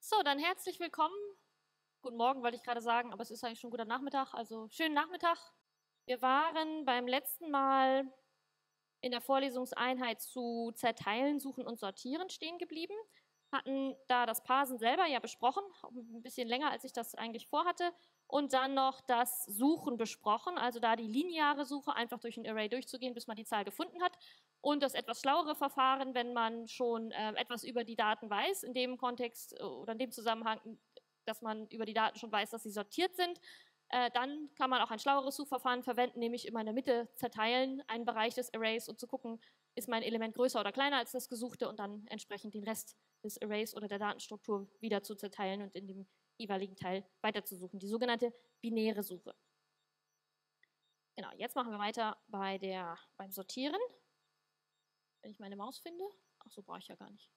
So, dann herzlich willkommen. Guten Morgen wollte ich gerade sagen, aber es ist eigentlich schon guter Nachmittag, also schönen Nachmittag. Wir waren beim letzten Mal in der Vorlesungseinheit zu Zerteilen, Suchen und Sortieren stehen geblieben, hatten da das Parsen selber ja besprochen, ein bisschen länger, als ich das eigentlich vorhatte, und dann noch das Suchen besprochen, also da die lineare Suche, einfach durch ein Array durchzugehen, bis man die Zahl gefunden hat, und das etwas schlauere Verfahren, wenn man schon etwas über die Daten weiß, in dem Kontext oder in dem Zusammenhang, dass man über die Daten schon weiß, dass sie sortiert sind. Dann kann man auch ein schlaueres Suchverfahren verwenden, nämlich immer in der Mitte zerteilen, einen Bereich des Arrays, und zu gucken, ist mein Element größer oder kleiner als das gesuchte, und dann entsprechend den Rest des Arrays oder der Datenstruktur wieder zu zerteilen und in dem jeweiligen Teil weiterzusuchen. Die sogenannte binäre Suche. Genau, jetzt machen wir weiter beim Sortieren. Wenn ich meine Maus finde. Ach so, brauche ich ja gar nicht.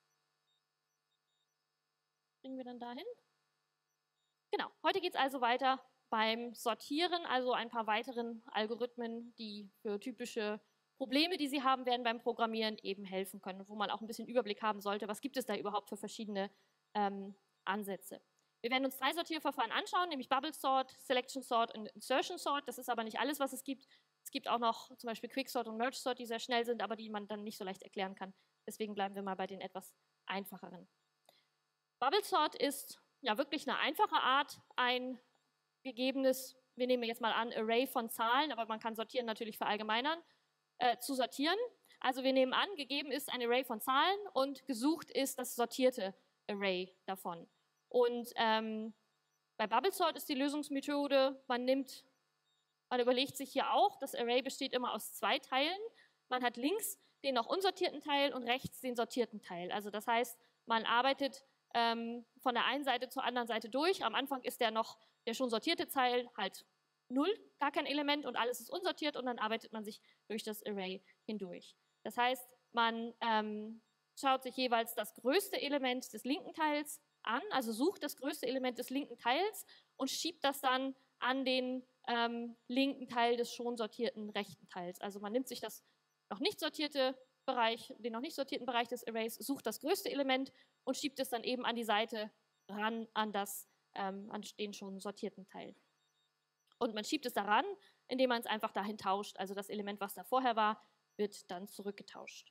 Bringen wir dann dahin? Genau, heute geht es also weiter beim Sortieren, also ein paar weiteren Algorithmen, die für typische Probleme, die Sie haben werden beim Programmieren, eben helfen können, wo man auch ein bisschen Überblick haben sollte, was gibt es da überhaupt für verschiedene Ansätze. Wir werden uns 3 Sortierverfahren anschauen, nämlich Bubble Sort, Selection Sort und Insertion Sort. Das ist aber nicht alles, was es gibt. Es gibt auch noch zum Beispiel Quicksort und Merge Sort, die sehr schnell sind, aber die man dann nicht so leicht erklären kann. Deswegen bleiben wir mal bei den etwas einfacheren. Bubble Sort ist ja wirklich eine einfache Art, ein gegebenes, wir nehmen jetzt mal an, Array von Zahlen, aber man kann sortieren natürlich verallgemeinern, zu sortieren. Also wir nehmen an, gegeben ist ein Array von Zahlen und gesucht ist das sortierte Array davon. Und bei Bubble Sort ist die Lösungsmethode, man überlegt sich hier auch, das Array besteht immer aus 2 Teilen. Man hat links den noch unsortierten Teil und rechts den sortierten Teil. Also das heißt, man arbeitet von der einen Seite zur anderen Seite durch. Am Anfang ist der schon sortierte Teil halt 0, gar kein Element, und alles ist unsortiert, und dann arbeitet man sich durch das Array hindurch. Das heißt, man schaut sich jeweils das größte Element des linken Teils an, also sucht das größte Element des linken Teils und schiebt das dann an den linken Teil des schon sortierten rechten Teils. Also man nimmt sich den noch nicht sortierten Bereich des Arrays, sucht das größte Element und schiebt es dann eben an die Seite ran an den schon sortierten Teil. Und man schiebt es daran, indem man es einfach dahin tauscht. Also das Element, was da vorher war, wird dann zurückgetauscht.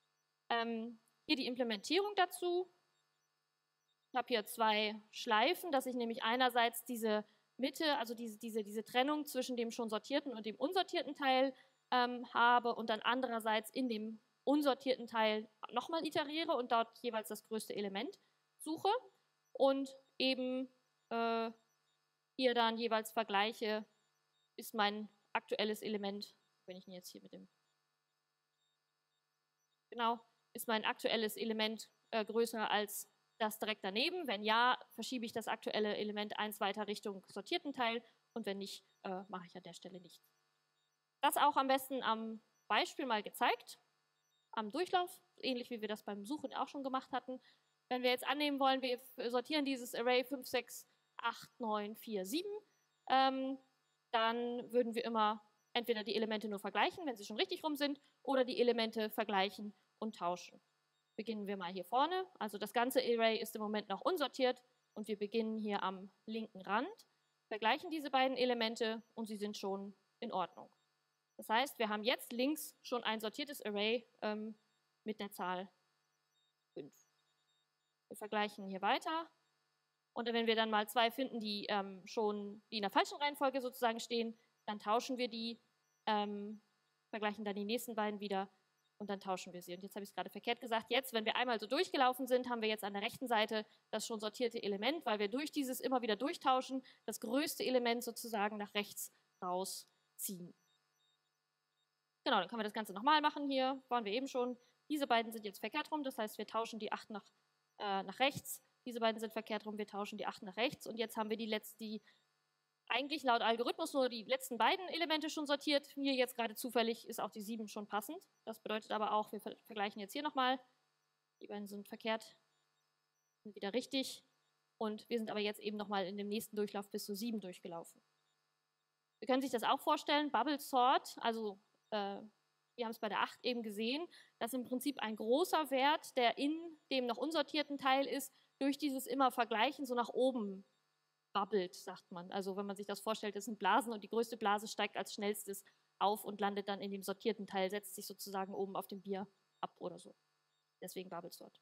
Hier die Implementierung dazu. Ich habe hier 2 Schleifen, dass ich nämlich einerseits diese Mitte, also diese Trennung zwischen dem schon sortierten und dem unsortierten Teil habe und dann andererseits in dem unsortierten Teil nochmal iteriere und dort jeweils das größte Element suche und eben hier dann jeweils vergleiche, ist mein aktuelles Element, wenn ich ihn jetzt hier ist mein aktuelles Element größer als das direkt daneben. Wenn ja, verschiebe ich das aktuelle Element 1 weiter Richtung sortierten Teil, und wenn nicht, mache ich an der Stelle nichts. Das auch am besten am Beispiel mal gezeigt, am Durchlauf, ähnlich wie wir das beim Suchen auch schon gemacht hatten. Wenn wir jetzt annehmen wollen, wir sortieren dieses Array 5, 6, 8, 9, 4, 7, dann würden wir immer entweder die Elemente nur vergleichen, wenn sie schon richtig rum sind, oder die Elemente vergleichen und tauschen. Beginnen wir mal hier vorne. Also das ganze Array ist im Moment noch unsortiert und wir beginnen hier am linken Rand, vergleichen diese beiden Elemente und sie sind schon in Ordnung. Das heißt, wir haben jetzt links schon ein sortiertes Array mit der Zahl 5. Wir vergleichen hier weiter, und wenn wir dann mal 2 finden, die in der falschen Reihenfolge sozusagen stehen, dann tauschen wir die, vergleichen dann die nächsten beiden wieder und dann tauschen wir sie. Und jetzt habe ich es gerade verkehrt gesagt. Jetzt, wenn wir einmal so durchgelaufen sind, haben wir jetzt an der rechten Seite das schon sortierte Element, weil wir durch dieses immer wieder durchtauschen, das größte Element sozusagen nach rechts rausziehen. Genau, dann können wir das Ganze nochmal machen hier, waren wir eben schon. Diese beiden sind jetzt verkehrt rum, das heißt, wir tauschen die 8 nach rechts. Diese beiden sind verkehrt rum, wir tauschen die 8 nach rechts. Und jetzt haben wir die eigentlich laut Algorithmus nur die letzten beiden Elemente schon sortiert. Hier jetzt gerade zufällig ist auch die 7 schon passend. Das bedeutet aber auch, wir vergleichen jetzt hier nochmal. Die beiden sind verkehrt, sind wieder richtig. Und wir sind aber jetzt eben nochmal in dem nächsten Durchlauf bis zu 7 durchgelaufen. Sie können sich das auch vorstellen, Bubble Sort, also wir haben es bei der 8 eben gesehen, dass im Prinzip ein großer Wert, der in dem noch unsortierten Teil ist, durch dieses immer Vergleichen so nach oben bubbelt, sagt man. Also wenn man sich das vorstellt, das sind Blasen und die größte Blase steigt als schnellstes auf und landet dann in dem sortierten Teil, setzt sich sozusagen oben auf dem Bier ab oder so. Deswegen Bubble Sort.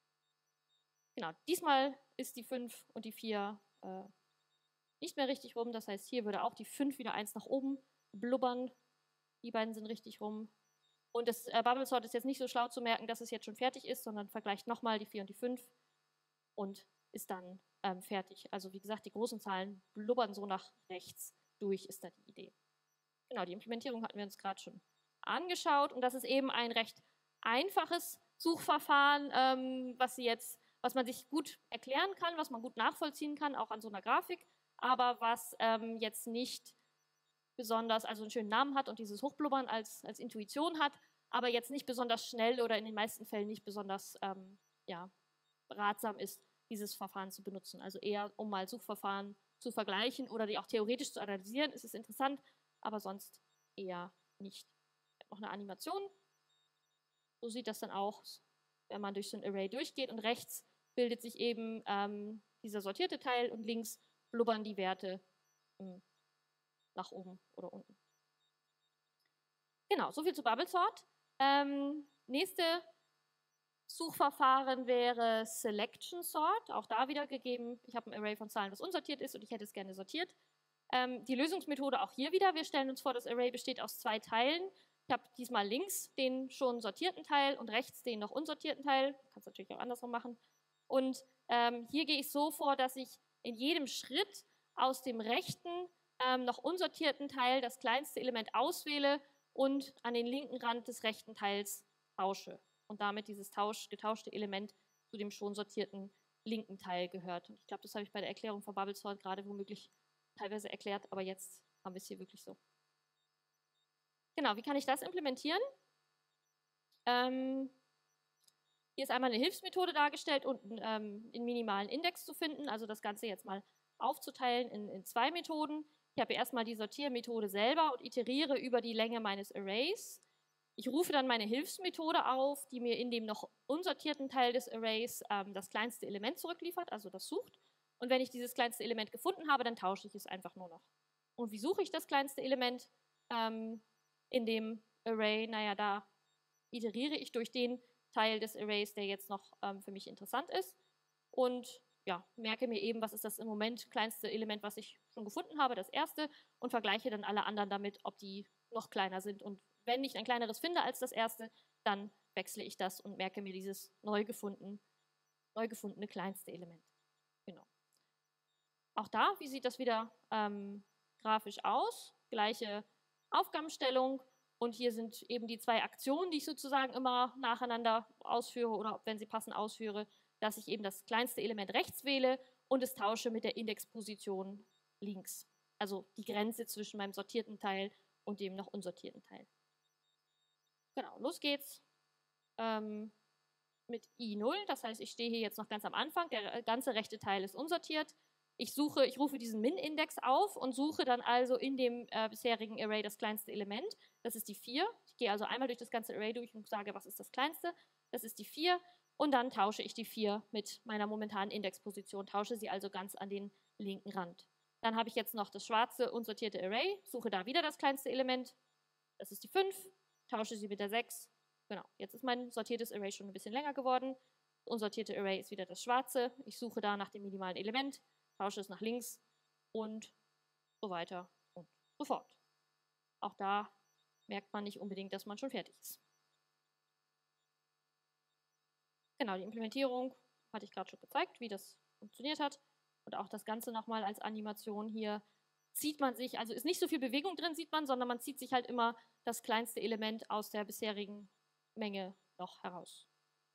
Genau, diesmal ist die 5 und die 4 nicht mehr richtig rum. Das heißt, hier würde auch die 5 wieder 1 nach oben blubbern. Die beiden sind richtig rum. Und das Bubble Sort ist jetzt nicht so schlau zu merken, dass es jetzt schon fertig ist, sondern vergleicht nochmal die 4 und die 5 und ist dann fertig. Also wie gesagt, die großen Zahlen blubbern so nach rechts durch, ist da die Idee. Genau, die Implementierung hatten wir uns gerade schon angeschaut. Und das ist eben ein recht einfaches Suchverfahren, was man sich gut erklären kann, was man gut nachvollziehen kann, auch an so einer Grafik, aber was jetzt nicht besonders, also einen schönen Namen hat und dieses Hochblubbern als Intuition hat, aber jetzt nicht besonders schnell oder in den meisten Fällen nicht besonders ratsam ist, dieses Verfahren zu benutzen. Also eher, um mal Suchverfahren zu vergleichen oder die auch theoretisch zu analysieren, ist es interessant, aber sonst eher nicht. Noch eine Animation. So sieht das dann auch, wenn man durch so ein Array durchgeht und rechts bildet sich eben dieser sortierte Teil und links blubbern die Werte nach oben oder unten. Genau, soviel zu Bubble Sort. Nächste Suchverfahren wäre Selection Sort. Auch da wieder gegeben, ich habe ein Array von Zahlen, das unsortiert ist und ich hätte es gerne sortiert. Die Lösungsmethode auch hier wieder. Wir stellen uns vor, das Array besteht aus 2 Teilen. Ich habe diesmal links den schon sortierten Teil und rechts den noch unsortierten Teil. Kannst du natürlich auch andersrum machen. Und hier gehe ich so vor, dass ich in jedem Schritt aus dem rechten noch unsortierten Teil das kleinste Element auswähle und an den linken Rand des rechten Teils tausche. Und damit dieses getauschte Element zu dem schon sortierten linken Teil gehört. Und ich glaube, das habe ich bei der Erklärung von Bubble Sort gerade womöglich teilweise erklärt, aber jetzt haben wir es hier wirklich so. Genau, wie kann ich das implementieren? Hier ist einmal eine Hilfsmethode dargestellt, unten in minimalen Index zu finden, also das Ganze jetzt mal aufzuteilen in 2 Methoden. Ich habe erstmal die Sortiermethode selber und iteriere über die Länge meines Arrays. Ich rufe dann meine Hilfsmethode auf, die mir in dem noch unsortierten Teil des Arrays das kleinste Element zurückliefert, also das sucht. Und wenn ich dieses kleinste Element gefunden habe, dann tausche ich es einfach nur noch. Und wie suche ich das kleinste Element in dem Array? Naja, da iteriere ich durch den Teil des Arrays, der jetzt noch für mich interessant ist. Und ja, merke mir eben, was ist das im Moment kleinste Element, was ich schon gefunden habe, das erste, und vergleiche dann alle anderen damit, ob die noch kleiner sind. Und wenn ich ein kleineres finde als das erste, dann wechsle ich das und merke mir dieses neu gefundene kleinste Element. Genau. Auch da, wie sieht das wieder grafisch aus? Gleiche Aufgabenstellung. Und hier sind eben die 2 Aktionen, die ich sozusagen immer nacheinander ausführe oder wenn sie passen ausführe, dass ich eben das kleinste Element rechts wähle und es tausche mit der Indexposition links. Also die Grenze zwischen meinem sortierten Teil und dem noch unsortierten Teil. Genau, los geht's mit I0. Das heißt, ich stehe hier jetzt noch ganz am Anfang. Der ganze rechte Teil ist unsortiert. Ich rufe diesen Min-Index auf und suche dann also in dem bisherigen Array das kleinste Element. Das ist die 4. Ich gehe also einmal durch das ganze Array durch und sage, was ist das kleinste? Das ist die 4. Und dann tausche ich die 4 mit meiner momentanen Indexposition, tausche sie also ganz an den linken Rand. Dann habe ich jetzt noch das schwarze unsortierte Array, suche da wieder das kleinste Element. Das ist die 5, tausche sie mit der 6. Genau, jetzt ist mein sortiertes Array schon ein bisschen länger geworden. Das unsortierte Array ist wieder das schwarze. Ich suche da nach dem minimalen Element, tausche es nach links und so weiter und so fort. Auch da merkt man nicht unbedingt, dass man schon fertig ist. Genau, die Implementierung hatte ich gerade schon gezeigt, wie das funktioniert hat. Und auch das Ganze nochmal als Animation hier zieht man sich, also ist nicht so viel Bewegung drin, sieht man, sondern man zieht sich halt immer das kleinste Element aus der bisherigen Menge noch heraus.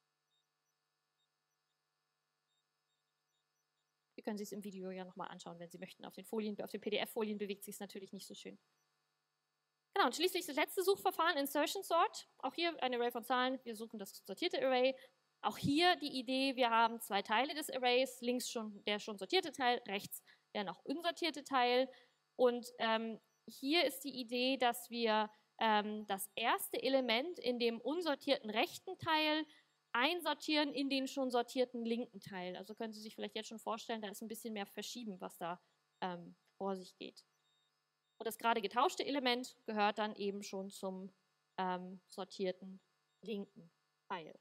Sie können sich es im Video ja nochmal anschauen, wenn Sie möchten. Auf den PDF-Folien bewegt sich es natürlich nicht so schön. Genau, und schließlich das letzte Suchverfahren, Insertion Sort. Auch hier ein Array von Zahlen. Wir suchen das sortierte Array. Auch hier die Idee, wir haben 2 Teile des Arrays. Links der schon sortierte Teil, rechts der noch unsortierte Teil. Und hier ist die Idee, dass wir das erste Element in dem unsortierten rechten Teil einsortieren in den schon sortierten linken Teil. Also können Sie sich vielleicht jetzt schon vorstellen, da ist ein bisschen mehr Verschieben, was da vor sich geht. Und das gerade getauschte Element gehört dann eben schon zum sortierten linken Teil.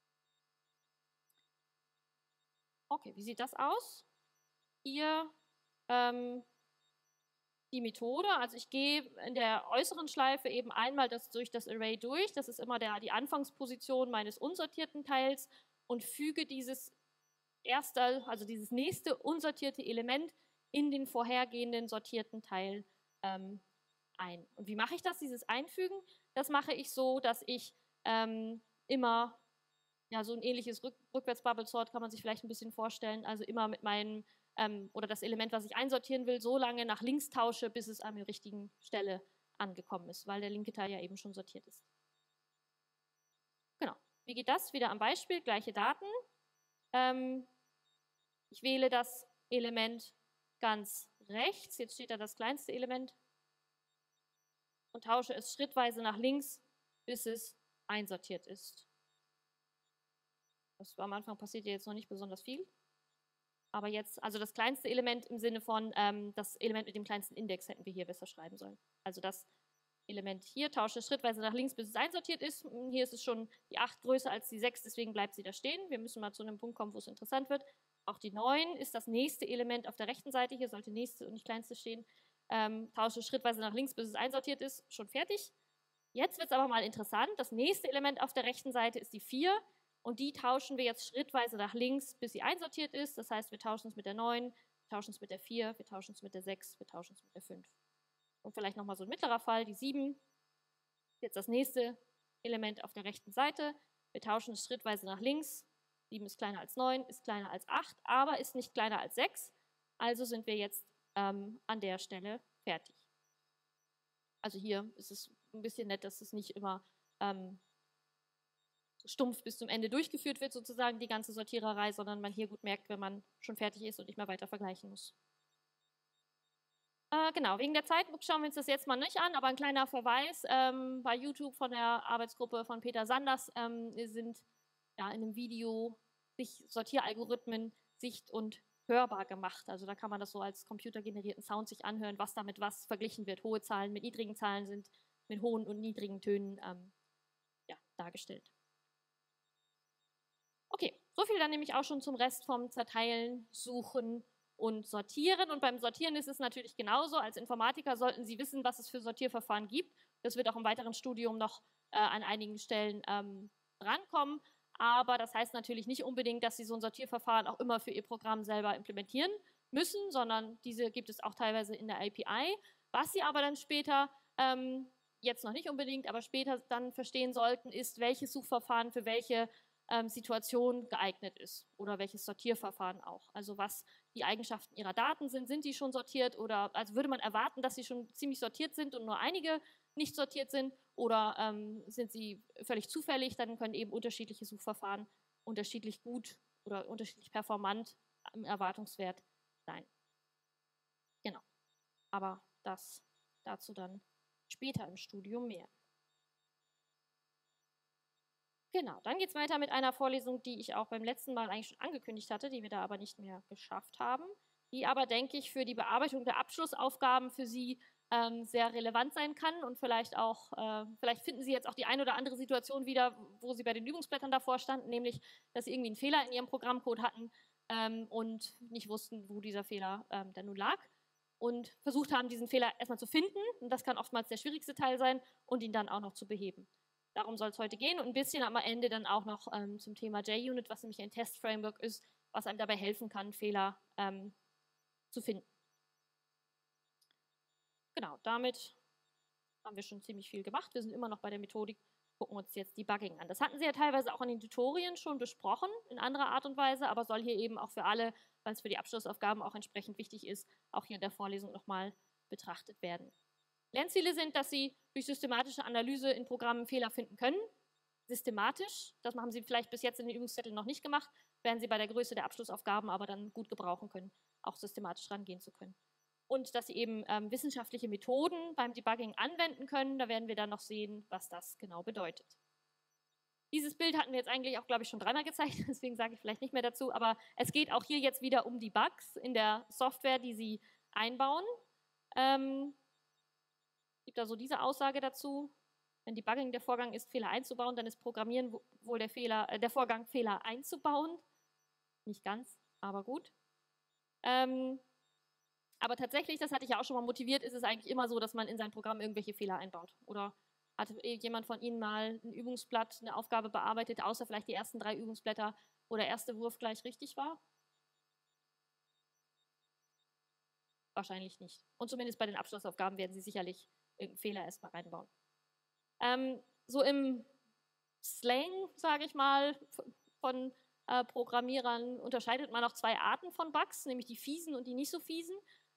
Okay, wie sieht das aus? Hier die Methode, also ich gehe in der äußeren Schleife eben einmal durch das Array durch, das ist immer die Anfangsposition meines unsortierten Teils und füge dieses dieses nächste unsortierte Element in den vorhergehenden sortierten Teil ein. Und wie mache ich das, dieses Einfügen? Das mache ich so, dass ich immer, ja, so ein ähnliches Rückwärts-Bubble-Sort kann man sich vielleicht ein bisschen vorstellen, also immer mit meinem oder das Element, was ich einsortieren will, so lange nach links tausche, bis es an der richtigen Stelle angekommen ist, weil der linke Teil ja eben schon sortiert ist. Genau. Wie geht das? Wieder am Beispiel, gleiche Daten. Ich wähle das Element ganz rechts, jetzt steht da das kleinste Element, und tausche es schrittweise nach links, bis es einsortiert ist. Das am Anfang passiert ja jetzt noch nicht besonders viel. Aber jetzt, also das kleinste Element im Sinne von das Element mit dem kleinsten Index hätten wir hier besser schreiben sollen. Also das Element hier tausche schrittweise nach links, bis es einsortiert ist. Hier ist es schon die 8 größer als die 6, deswegen bleibt sie da stehen. Wir müssen mal zu einem Punkt kommen, wo es interessant wird. Auch die 9 ist das nächste Element auf der rechten Seite. Hier sollte nächste und nicht kleinste stehen. Tausche schrittweise nach links, bis es einsortiert ist. Schon fertig. Jetzt wird es aber mal interessant. Das nächste Element auf der rechten Seite ist die 4. Und die tauschen wir jetzt schrittweise nach links, bis sie einsortiert ist. Das heißt, wir tauschen es mit der 9, wir tauschen es mit der 4, wir tauschen es mit der 6, wir tauschen es mit der 5. Und vielleicht nochmal so ein mittlerer Fall, die 7. Jetzt das nächste Element auf der rechten Seite. Wir tauschen es schrittweise nach links. 7 ist kleiner als 9, ist kleiner als 8, aber ist nicht kleiner als 6. Also sind wir jetzt an der Stelle fertig. Also hier ist es ein bisschen nett, dass es nicht immer stumpf bis zum Ende durchgeführt wird, sozusagen die ganze Sortiererei, sondern man hier gut merkt, wenn man schon fertig ist und nicht mehr weiter vergleichen muss. Genau, wegen der Zeit schauen wir uns das jetzt mal nicht an, aber ein kleiner Verweis, bei YouTube von der Arbeitsgruppe von Peter Sanders sind ja in einem Video Sortieralgorithmen sicht- und hörbar gemacht. Also da kann man das so als computergenerierten Sound sich anhören, was damit was verglichen wird. Hohe Zahlen mit niedrigen Zahlen sind mit hohen und niedrigen Tönen dargestellt. Okay, so viel dann nämlich auch schon zum Rest vom Zerteilen, Suchen und Sortieren. Und beim Sortieren ist es natürlich genauso. Als Informatiker sollten Sie wissen, was es für Sortierverfahren gibt. Das wird auch im weiteren Studium noch an einigen Stellen drankommen. Aber das heißt natürlich nicht unbedingt, dass Sie so ein Sortierverfahren auch immer für Ihr Programm selber implementieren müssen, sondern diese gibt es auch teilweise in der API. Was Sie aber dann später, jetzt noch nicht unbedingt, aber später dann verstehen sollten, ist, welches Suchverfahren für welche Situation geeignet ist oder welches Sortierverfahren auch. Also was die Eigenschaften Ihrer Daten sind die schon sortiert oder also würde man erwarten, dass sie schon ziemlich sortiert sind und nur einige nicht sortiert sind oder sind sie völlig zufällig, dann können eben unterschiedliche Suchverfahren unterschiedlich gut oder unterschiedlich performant im Erwartungswert sein. Genau, aber das dazu dann später im Studium mehr. Genau, dann geht es weiter mit einer Vorlesung, die ich auch beim letzten Mal eigentlich schon angekündigt hatte, die wir da aber nicht mehr geschafft haben, die aber, denke ich, für die Bearbeitung der Abschlussaufgaben für Sie sehr relevant sein kann und vielleicht finden Sie jetzt auch die ein oder andere Situation wieder, wo Sie bei den Übungsblättern davor standen, nämlich, dass Sie irgendwie einen Fehler in Ihrem Programmcode hatten und nicht wussten, wo dieser Fehler denn nun lag und versucht haben, diesen Fehler erstmal zu finden, und das kann oftmals der schwierigste Teil sein, und ihn dann auch noch zu beheben. Darum soll es heute gehen und ein bisschen am Ende dann auch noch zum Thema JUnit, was nämlich ein Test-Framework ist, was einem dabei helfen kann, Fehler zu finden. Genau, damit haben wir schon ziemlich viel gemacht. Wir sind immer noch bei der Methodik, gucken uns jetzt Debugging an. Das hatten Sie ja teilweise auch in den Tutorien schon besprochen, in anderer Art und Weise, aber soll hier eben auch für alle, weil es für die Abschlussaufgaben auch entsprechend wichtig ist, auch hier in der Vorlesung nochmal betrachtet werden. Lernziele sind, dass Sie durch systematische Analyse in Programmen Fehler finden können. Systematisch, das haben Sie vielleicht bis jetzt in den Übungszetteln noch nicht gemacht, werden Sie bei der Größe der Abschlussaufgaben aber dann gut gebrauchen können, auch systematisch rangehen zu können. Und dass Sie eben wissenschaftliche Methoden beim Debugging anwenden können, da werden wir dann noch sehen, was das genau bedeutet. Dieses Bild hatten wir jetzt eigentlich auch, glaube ich, schon dreimal gezeigt, deswegen sage ich vielleicht nicht mehr dazu, aber es geht auch hier jetzt wieder um die Bugs in der Software, die Sie einbauen. Gibt da so diese Aussage dazu: Wenn Debugging der Vorgang ist, Fehler einzubauen, dann ist Programmieren wohl der Vorgang, Fehler einzubauen. Nicht ganz, aber gut. Aber tatsächlich, das hatte ich ja auch schon mal motiviert, ist es eigentlich immer so, dass man in sein Programm irgendwelche Fehler einbaut. Oder hat jemand von Ihnen mal ein Übungsblatt, eine Aufgabe bearbeitet, außer vielleicht die ersten 3 Übungsblätter, wo der erste Wurf gleich richtig war? Wahrscheinlich nicht. Und zumindest bei den Abschlussaufgaben werden Sie sicherlich irgendeinen Fehler erstmal reinbauen. So im Slang, sage ich mal, von Programmierern unterscheidet man auch 2 Arten von Bugs, nämlich die fiesen und die nicht so fiesen.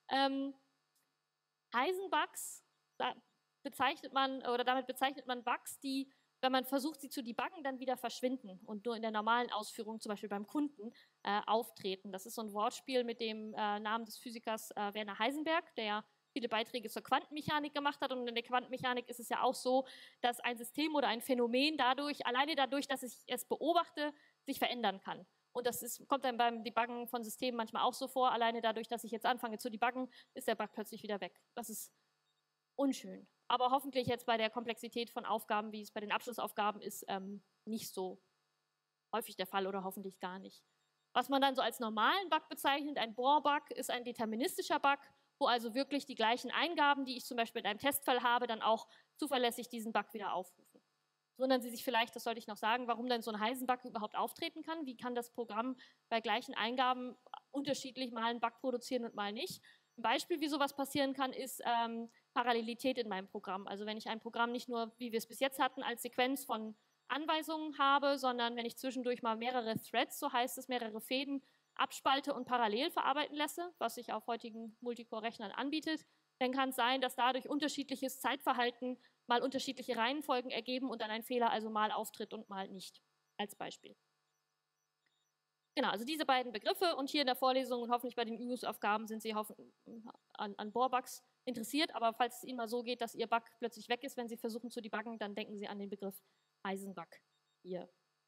Heisenbugs, damit bezeichnet man Bugs, die, wenn man versucht, sie zu debuggen, dann wieder verschwinden und nur in der normalen Ausführung, zum Beispiel beim Kunden, auftreten. Das ist so ein Wortspiel mit dem Namen des Physikers Werner Heisenberg, der ja viele Beiträge zur Quantenmechanik gemacht hat. Und in der Quantenmechanik ist es ja auch so, dass ein System oder ein Phänomen alleine dadurch, dass ich es beobachte, sich verändern kann. Und das kommt dann beim Debuggen von Systemen manchmal auch so vor. Alleine dadurch, dass ich jetzt anfange zu debuggen, ist der Bug plötzlich wieder weg. Das ist unschön. Aber hoffentlich jetzt bei der Komplexität von Aufgaben, wie es bei den Abschlussaufgaben ist, nicht so häufig der Fall oder hoffentlich gar nicht. Was man dann so als normalen Bug bezeichnet, ein Bohr-Bug, ist ein deterministischer Bug, wo also wirklich die gleichen Eingaben, die ich zum Beispiel in einem Testfall habe, dann auch zuverlässig diesen Bug wieder aufrufen. Wundern Sie sich vielleicht, das sollte ich noch sagen, warum denn so ein Heisenbug überhaupt auftreten kann. Wie kann das Programm bei gleichen Eingaben unterschiedlich mal einen Bug produzieren und mal nicht? Ein Beispiel, wie sowas passieren kann, ist Parallelität in meinem Programm. Also wenn ich ein Programm nicht nur, wie wir es bis jetzt hatten, als Sequenz von Anweisungen habe, sondern wenn ich zwischendurch mal mehrere Threads, so heißt es, mehrere Fäden, abspalte und parallel verarbeiten lasse, was sich auf heutigen Multicore-Rechnern anbietet, dann kann es sein, dass dadurch unterschiedliches Zeitverhalten mal unterschiedliche Reihenfolgen ergeben und dann ein Fehler also mal auftritt und mal nicht, als Beispiel. Genau, also diese beiden Begriffe, und hier in der Vorlesung und hoffentlich bei den Übungsaufgaben sind Sie an Bohr-Bugs interessiert, aber falls es Ihnen mal so geht, dass Ihr Bug plötzlich weg ist, wenn Sie versuchen zu debuggen, dann denken Sie an den Begriff Heisenbug hier.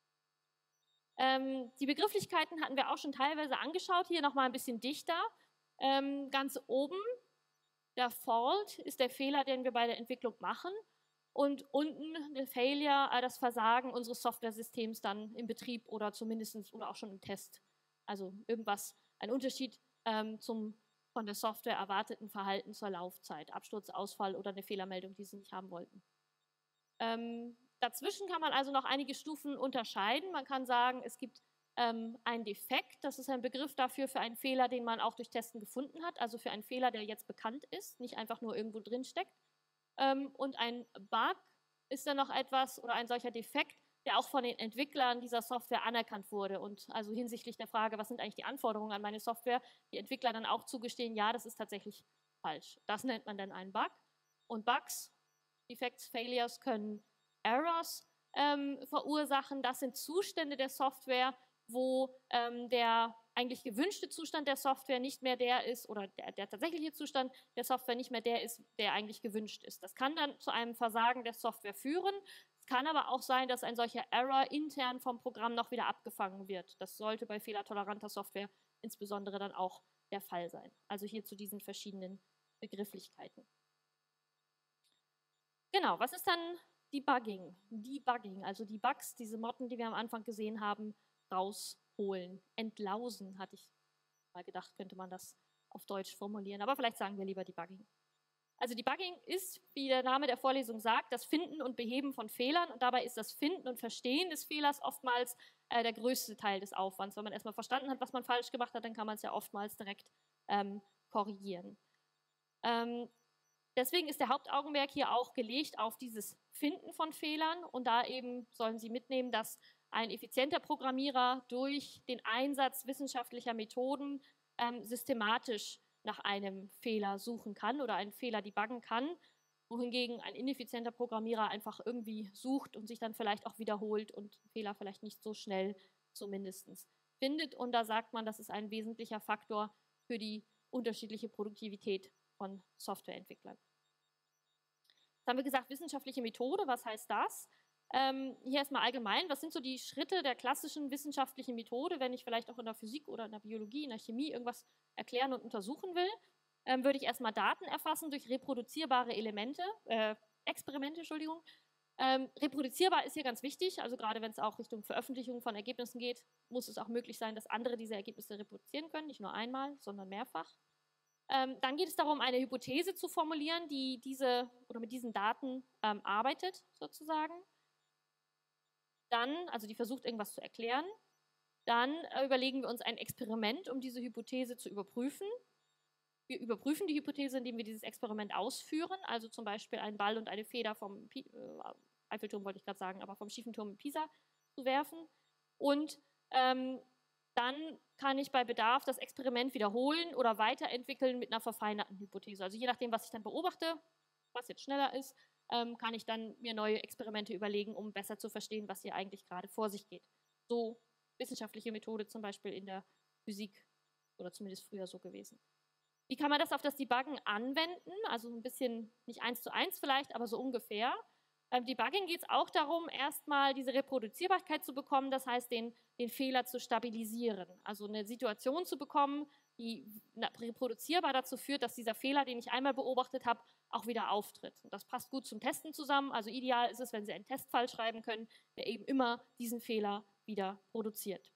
Die Begrifflichkeiten hatten wir auch schon teilweise angeschaut, hier nochmal ein bisschen dichter. Ganz oben, der Fault ist der Fehler, den wir bei der Entwicklung machen, und unten der Failure, das Versagen unseres Softwaresystems dann im Betrieb oder zumindest oder auch schon im Test. Also irgendwas, ein Unterschied zum von der Software erwarteten Verhalten zur Laufzeit, Absturz, Ausfall oder eine Fehlermeldung, die Sie nicht haben wollten. Dazwischen kann man also noch einige Stufen unterscheiden. Man kann sagen, es gibt einen Defekt, das ist ein Begriff dafür für einen Fehler, den man auch durch Testen gefunden hat, also für einen Fehler, der jetzt bekannt ist, nicht einfach nur irgendwo drin steckt. Und ein Bug ist dann noch etwas oder ein solcher Defekt, der auch von den Entwicklern dieser Software anerkannt wurde und also hinsichtlich der Frage, was sind eigentlich die Anforderungen an meine Software, die Entwickler dann auch zugestehen, ja, das ist tatsächlich falsch. Das nennt man dann einen Bug. Und Bugs, Defects, Failures können Errors verursachen. Das sind Zustände der Software, wo der eigentlich gewünschte Zustand der Software nicht mehr der ist, oder der tatsächliche Zustand der Software nicht mehr der ist, der eigentlich gewünscht ist. Das kann dann zu einem Versagen der Software führen. Es kann aber auch sein, dass ein solcher Error intern vom Programm noch wieder abgefangen wird. Das sollte bei fehlertoleranter Software insbesondere dann auch der Fall sein. Also hier zu diesen verschiedenen Begrifflichkeiten. Genau, was ist dann Debugging? Debugging, also die Bugs, diese Motten, die wir am Anfang gesehen haben, rausholen. Entlausen, hatte ich mal gedacht, könnte man das auf Deutsch formulieren. Aber vielleicht sagen wir lieber Debugging. Also Debugging ist, wie der Name der Vorlesung sagt, das Finden und Beheben von Fehlern. Und dabei ist das Finden und Verstehen des Fehlers oftmals der größte Teil des Aufwands. Wenn man erstmal verstanden hat, was man falsch gemacht hat, dann kann man es ja oftmals direkt korrigieren. Deswegen ist der Hauptaugenmerk hier auch gelegt auf dieses Finden von Fehlern. Und da eben sollen Sie mitnehmen, dass ein effizienter Programmierer durch den Einsatz wissenschaftlicher Methoden systematisch nach einem Fehler suchen kann oder einen Fehler debuggen kann, wohingegen ein ineffizienter Programmierer einfach irgendwie sucht und sich dann vielleicht auch wiederholt und Fehler vielleicht nicht so schnell zumindest findet. Und da sagt man, das ist ein wesentlicher Faktor für die unterschiedliche Produktivität von Softwareentwicklern. Jetzt haben wir gesagt, wissenschaftliche Methode, was heißt das? Hier erstmal allgemein, was sind so die Schritte der klassischen wissenschaftlichen Methode, wenn ich vielleicht auch in der Physik oder in der Biologie, in der Chemie irgendwas erklären und untersuchen will? Würde ich erstmal Daten erfassen durch reproduzierbare Experimente, Entschuldigung. Reproduzierbar ist hier ganz wichtig, also gerade wenn es auch Richtung Veröffentlichung von Ergebnissen geht, muss es auch möglich sein, dass andere diese Ergebnisse reproduzieren können, nicht nur einmal, sondern mehrfach. Dann geht es darum, eine Hypothese zu formulieren, die mit diesen Daten arbeitet, sozusagen. Dann, also die versucht, irgendwas zu erklären. Dann überlegen wir uns ein Experiment, um diese Hypothese zu überprüfen. Wir überprüfen die Hypothese, indem wir dieses Experiment ausführen, also zum Beispiel einen Ball und eine Feder vom Eiffelturm, wollte ich gerade sagen, aber vom schiefen Turm in Pisa zu werfen. Und dann kann ich bei Bedarf das Experiment wiederholen oder weiterentwickeln mit einer verfeinerten Hypothese. Also je nachdem, was ich dann beobachte, was jetzt schneller ist, kann ich dann mir neue Experimente überlegen, um besser zu verstehen, was hier eigentlich gerade vor sich geht. So wissenschaftliche Methode zum Beispiel in der Physik oder zumindest früher so gewesen. Wie kann man das auf das Debuggen anwenden? Also ein bisschen, nicht 1:1 vielleicht, aber so ungefähr. Beim Debugging geht es auch darum, erstmal diese Reproduzierbarkeit zu bekommen, das heißt, den Fehler zu stabilisieren. Also eine Situation zu bekommen, die reproduzierbar dazu führt, dass dieser Fehler, den ich einmal beobachtet habe, auch wieder auftritt. Und das passt gut zum Testen zusammen. Also ideal ist es, wenn Sie einen Testfall schreiben können, der eben immer diesen Fehler wieder produziert.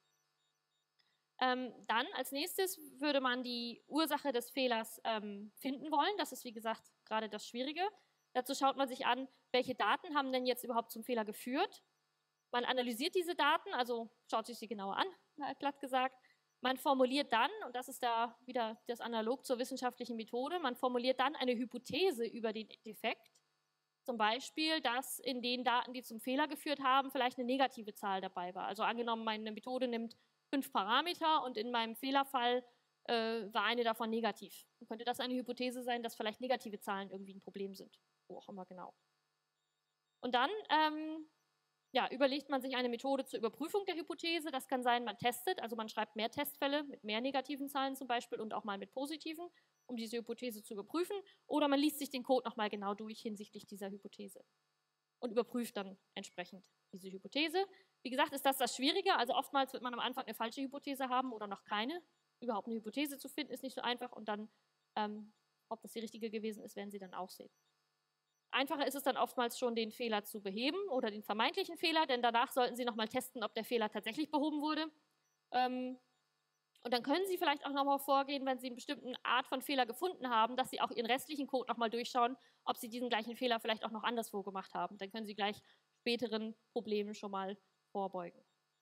Dann als nächstes würde man die Ursache des Fehlers finden wollen. Das ist, wie gesagt, gerade das Schwierige. Dazu schaut man sich an, welche Daten haben denn jetzt überhaupt zum Fehler geführt. Man analysiert diese Daten, also schaut sich sie genauer an, platt gesagt. Man formuliert dann, und das ist da wieder das Analog zur wissenschaftlichen Methode, man formuliert dann eine Hypothese über den Defekt. Zum Beispiel, dass in den Daten, die zum Fehler geführt haben, vielleicht eine negative Zahl dabei war. Also angenommen, meine Methode nimmt 5 Parameter und in meinem Fehlerfall war eine davon negativ. Dann könnte das eine Hypothese sein, dass vielleicht negative Zahlen irgendwie ein Problem sind. Wo auch immer genau. Und dann überlegt man sich eine Methode zur Überprüfung der Hypothese. Das kann sein, man testet, also man schreibt mehr Testfälle mit mehr negativen Zahlen zum Beispiel und auch mal mit positiven, um diese Hypothese zu überprüfen. Oder man liest sich den Code nochmal genau durch hinsichtlich dieser Hypothese und überprüft dann entsprechend diese Hypothese. Wie gesagt, ist das Schwierige. Also oftmals wird man am Anfang eine falsche Hypothese haben oder noch keine. Überhaupt eine Hypothese zu finden, ist nicht so einfach. Und dann, ob das die richtige gewesen ist, werden Sie dann auch sehen. Einfacher ist es dann oftmals schon, den Fehler zu beheben oder den vermeintlichen Fehler, denn danach sollten Sie nochmal testen, ob der Fehler tatsächlich behoben wurde. Und dann können Sie vielleicht auch nochmal vorgehen, wenn Sie eine bestimmte Art von Fehler gefunden haben, dass Sie auch Ihren restlichen Code nochmal durchschauen, ob Sie diesen gleichen Fehler vielleicht auch noch anderswo gemacht haben. Dann können Sie gleich späteren Problemen schon mal vorbeugen.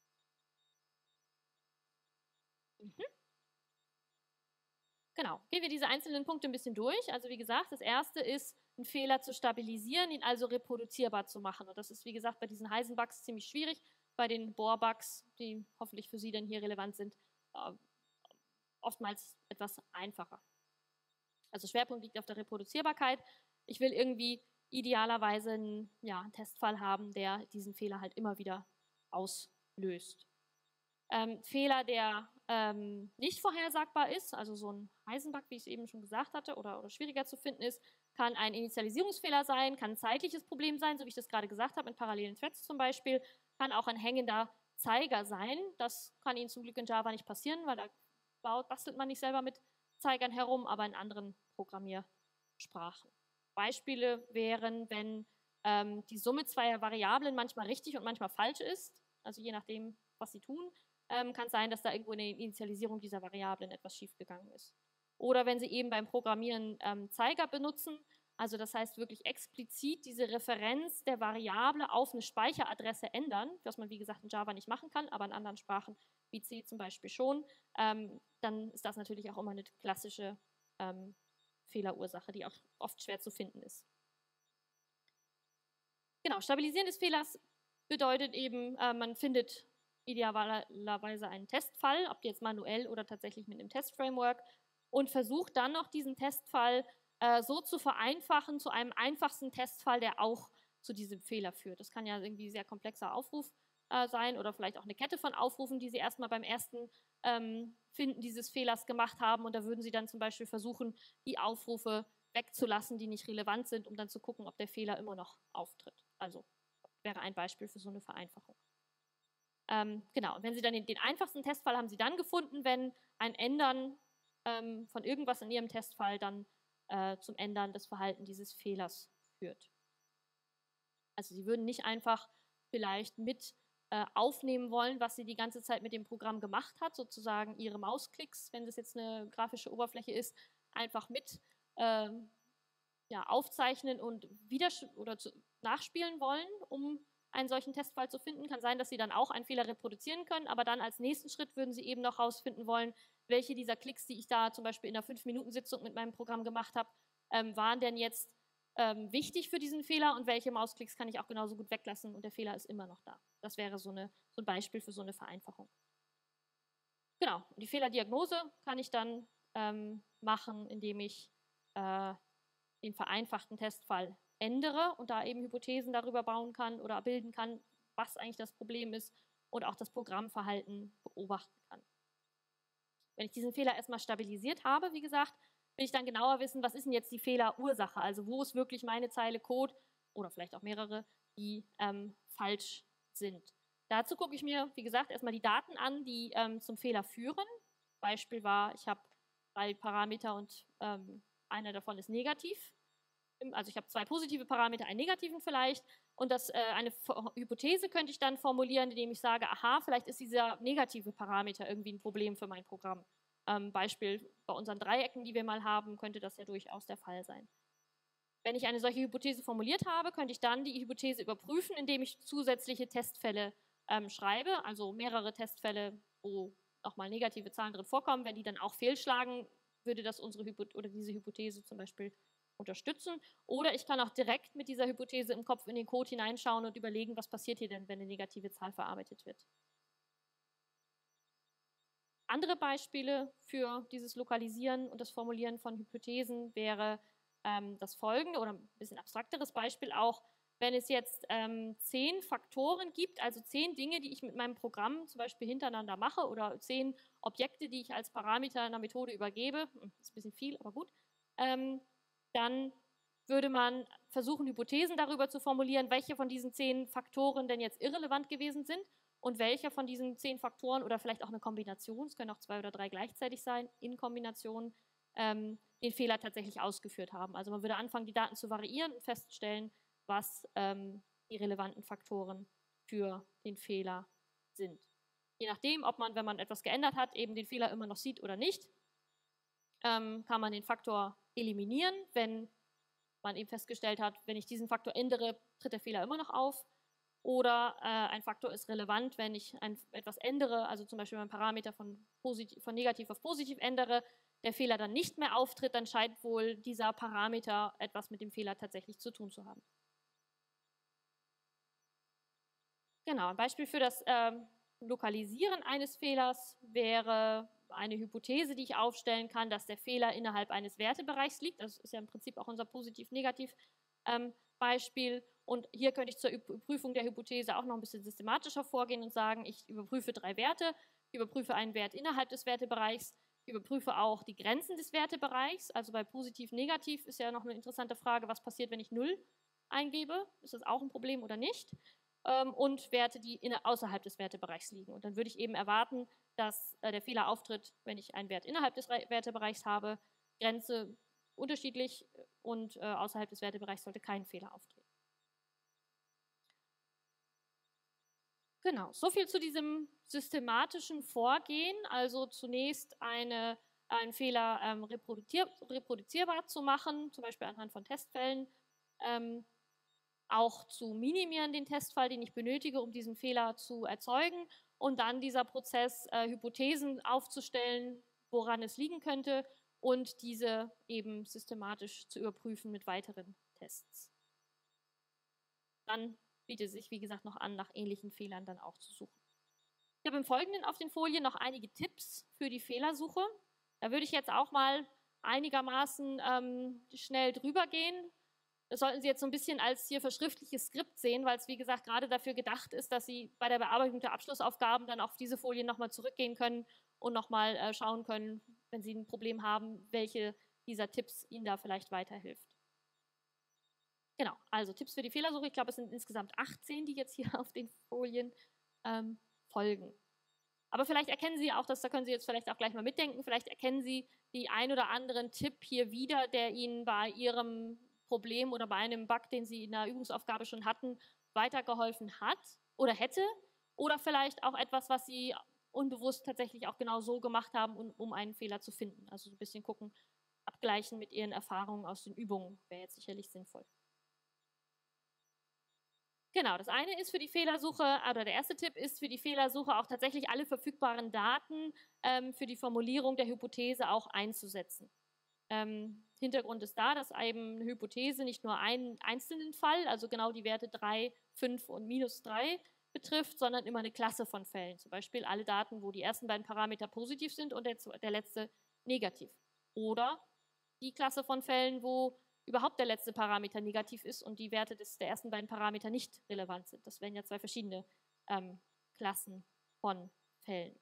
Genau, gehen wir diese einzelnen Punkte ein bisschen durch. Also wie gesagt, das erste ist, einen Fehler zu stabilisieren, ihn also reproduzierbar zu machen. Und das ist, wie gesagt, bei diesen Heisenbugs ziemlich schwierig. Bei den Bohr-Bugs, die hoffentlich für Sie dann hier relevant sind, oftmals etwas einfacher. Also Schwerpunkt liegt auf der Reproduzierbarkeit. Ich will irgendwie idealerweise einen Testfall haben, der diesen Fehler halt immer wieder auslöst. Fehler, der nicht vorhersagbar ist, also so ein Heisenbug, wie ich es eben schon gesagt hatte, oder schwieriger zu finden ist, kann ein Initialisierungsfehler sein, kann ein zeitliches Problem sein, so wie ich das gerade gesagt habe, mit parallelen Threads zum Beispiel, kann auch ein hängender Zeiger sein. Das kann Ihnen zum Glück in Java nicht passieren, weil da bastelt man nicht selber mit Zeigern herum, aber in anderen Programmiersprachen. Beispiele wären, wenn die Summe zweier Variablen manchmal richtig und manchmal falsch ist, also je nachdem, was Sie tun, kann es sein, dass da irgendwo in der Initialisierung dieser Variablen etwas schiefgegangen ist. Oder wenn Sie eben beim Programmieren Zeiger benutzen, also das heißt wirklich explizit diese Referenz der Variable auf eine Speicheradresse ändern, was man wie gesagt in Java nicht machen kann, aber in anderen Sprachen wie C zum Beispiel schon, dann ist das natürlich auch immer eine klassische Fehlerursache, die auch oft schwer zu finden ist. Genau, Stabilisieren des Fehlers bedeutet eben, man findet idealerweise einen Testfall, ob jetzt manuell oder tatsächlich mit einem Testframework, und versucht dann noch diesen Testfall so zu vereinfachen zu einem einfachsten Testfall, der auch zu diesem Fehler führt. Das kann ja irgendwie ein sehr komplexer Aufruf sein oder vielleicht auch eine Kette von Aufrufen, die Sie erstmal beim ersten Finden dieses Fehlers gemacht haben, und da würden Sie dann zum Beispiel versuchen, die Aufrufe wegzulassen, die nicht relevant sind, um dann zu gucken, ob der Fehler immer noch auftritt. Also wäre ein Beispiel für so eine Vereinfachung. Genau, und wenn Sie dann den einfachsten Testfall haben Sie dann gefunden, wenn ein Ändern von irgendwas in Ihrem Testfall dann zum Ändern des Verhaltens dieses Fehlers führt. Also Sie würden nicht einfach vielleicht mit aufnehmen wollen, was Sie die ganze Zeit mit dem Programm gemacht hat, sozusagen Ihre Mausklicks, wenn das jetzt eine grafische Oberfläche ist, einfach mit aufzeichnen und nachspielen wollen, um einen solchen Testfall zu finden. Kann sein, dass Sie dann auch einen Fehler reproduzieren können, aber dann als nächsten Schritt würden Sie eben noch herausfinden wollen, welche dieser Klicks, die ich da zum Beispiel in einer 5-Minuten-Sitzung mit meinem Programm gemacht habe, waren denn jetzt wichtig für diesen Fehler und welche Mausklicks kann ich auch genauso gut weglassen und der Fehler ist immer noch da. Das wäre so ein Beispiel für so eine Vereinfachung. Genau, und die Fehlerdiagnose kann ich dann machen, indem ich den vereinfachten Testfall ändere und da eben Hypothesen darüber bauen kann oder bilden kann, was eigentlich das Problem ist und auch das Programmverhalten beobachten kann. Wenn ich diesen Fehler erstmal stabilisiert habe, wie gesagt, will ich dann genauer wissen, was ist denn jetzt die Fehlerursache, also wo ist wirklich meine Zeile Code oder vielleicht auch mehrere, die falsch sind. Dazu gucke ich mir, wie gesagt, erstmal die Daten an, die zum Fehler führen. Beispiel war, ich habe 3 Parameter und einer davon ist negativ. Also ich habe 2 positive Parameter, einen negativen vielleicht. Und eine Hypothese könnte ich dann formulieren, indem ich sage, aha, vielleicht ist dieser negative Parameter irgendwie ein Problem für mein Programm. Beispiel bei unseren Dreiecken, die wir mal haben, könnte das ja durchaus der Fall sein. Wenn ich eine solche Hypothese formuliert habe, könnte ich dann die Hypothese überprüfen, indem ich zusätzliche Testfälle schreibe, also mehrere Testfälle, wo nochmal negative Zahlen drin vorkommen. Wenn die dann auch fehlschlagen, würde das diese Hypothese zum Beispiel unterstützen. Oder ich kann auch direkt mit dieser Hypothese im Kopf in den Code hineinschauen und überlegen, was passiert hier denn, wenn eine negative Zahl verarbeitet wird. Andere Beispiele für dieses Lokalisieren und das Formulieren von Hypothesen wäre das folgende oder ein bisschen abstrakteres Beispiel auch, wenn es jetzt 10 Faktoren gibt, also 10 Dinge, die ich mit meinem Programm zum Beispiel hintereinander mache oder 10 Objekte, die ich als Parameter einer Methode übergebe, ist ein bisschen viel, aber gut, dann würde man versuchen, Hypothesen darüber zu formulieren, welche von diesen 10 Faktoren denn jetzt irrelevant gewesen sind und welcher von diesen 10 Faktoren oder vielleicht auch eine Kombination, es können auch 2 oder 3 gleichzeitig sein, in Kombination den Fehler tatsächlich ausgeführt haben. Also man würde anfangen, die Daten zu variieren und feststellen, was die relevanten Faktoren für den Fehler sind. Je nachdem, ob man, wenn man etwas geändert hat, eben den Fehler immer noch sieht oder nicht, kann man den Faktor eliminieren, wenn man eben festgestellt hat, wenn ich diesen Faktor ändere, tritt der Fehler immer noch auf. Oder ein Faktor ist relevant, wenn ich etwas ändere, also zum Beispiel meinen Parameter von negativ auf positiv ändere, der Fehler dann nicht mehr auftritt, dann scheint wohl dieser Parameter etwas mit dem Fehler tatsächlich zu tun zu haben. Genau, ein Beispiel für das Lokalisieren eines Fehlers wäre eine Hypothese, die ich aufstellen kann, dass der Fehler innerhalb eines Wertebereichs liegt. Das ist ja im Prinzip auch unser Positiv-Negativ-Beispiel. Und hier könnte ich zur Überprüfung der Hypothese auch noch ein bisschen systematischer vorgehen und sagen, ich überprüfe 3 Werte, ich überprüfe einen Wert innerhalb des Wertebereichs, ich überprüfe auch die Grenzen des Wertebereichs. Also bei Positiv-Negativ ist ja noch eine interessante Frage, was passiert, wenn ich 0 eingebe? Ist das auch ein Problem oder nicht? Und Werte, die außerhalb des Wertebereichs liegen. Und dann würde ich eben erwarten, dass der Fehler auftritt, wenn ich einen Wert innerhalb des Wertebereichs habe, Grenze unterschiedlich und außerhalb des Wertebereichs sollte kein Fehler auftreten. Genau, soviel zu diesem systematischen Vorgehen, also zunächst einen Fehler reproduzierbar zu machen, zum Beispiel anhand von Testfällen, auch zu minimieren den Testfall, den ich benötige, um diesen Fehler zu erzeugen und dann dieser Prozess, Hypothesen aufzustellen, woran es liegen könnte und diese eben systematisch zu überprüfen mit weiteren Tests. Dann bietet es sich, wie gesagt, noch an, nach ähnlichen Fehlern dann auch zu suchen. Ich habe im Folgenden auf den Folien noch einige Tipps für die Fehlersuche. Da würde ich jetzt auch mal einigermaßen schnell drüber gehen. Das sollten Sie jetzt so ein bisschen als hier verschriftliches Skript sehen, weil es, wie gesagt, gerade dafür gedacht ist, dass Sie bei der Bearbeitung der Abschlussaufgaben dann auf diese Folien nochmal zurückgehen können und nochmal schauen können, wenn Sie ein Problem haben, welche dieser Tipps Ihnen da vielleicht weiterhilft. Genau, also Tipps für die Fehlersuche. Ich glaube, es sind insgesamt 18, die jetzt hier auf den Folien folgen. Aber vielleicht erkennen Sie auch, da können Sie jetzt vielleicht auch gleich mal mitdenken, vielleicht erkennen Sie die ein oder anderen Tipp hier wieder, der Ihnen bei Ihrem Problem oder bei einem Bug, den Sie in der Übungsaufgabe schon hatten, weitergeholfen hat oder hätte. Oder vielleicht auch etwas, was Sie unbewusst tatsächlich auch genau so gemacht haben, um einen Fehler zu finden. Also so ein bisschen gucken, abgleichen mit Ihren Erfahrungen aus den Übungen wäre jetzt sicherlich sinnvoll. Genau, das eine ist für die Fehlersuche, oder der erste Tipp ist für die Fehlersuche auch tatsächlich alle verfügbaren Daten für die Formulierung der Hypothese auch einzusetzen. Hintergrund ist da, dass eben eine Hypothese nicht nur einen einzelnen Fall, also genau die Werte 3, 5 und -3 betrifft, sondern immer eine Klasse von Fällen. Zum Beispiel alle Daten, wo die ersten beiden Parameter positiv sind und der letzte negativ. Oder die Klasse von Fällen, wo überhaupt der letzte Parameter negativ ist und die Werte der ersten beiden Parameter nicht relevant sind. Das wären ja zwei verschiedene Klassen von Fällen.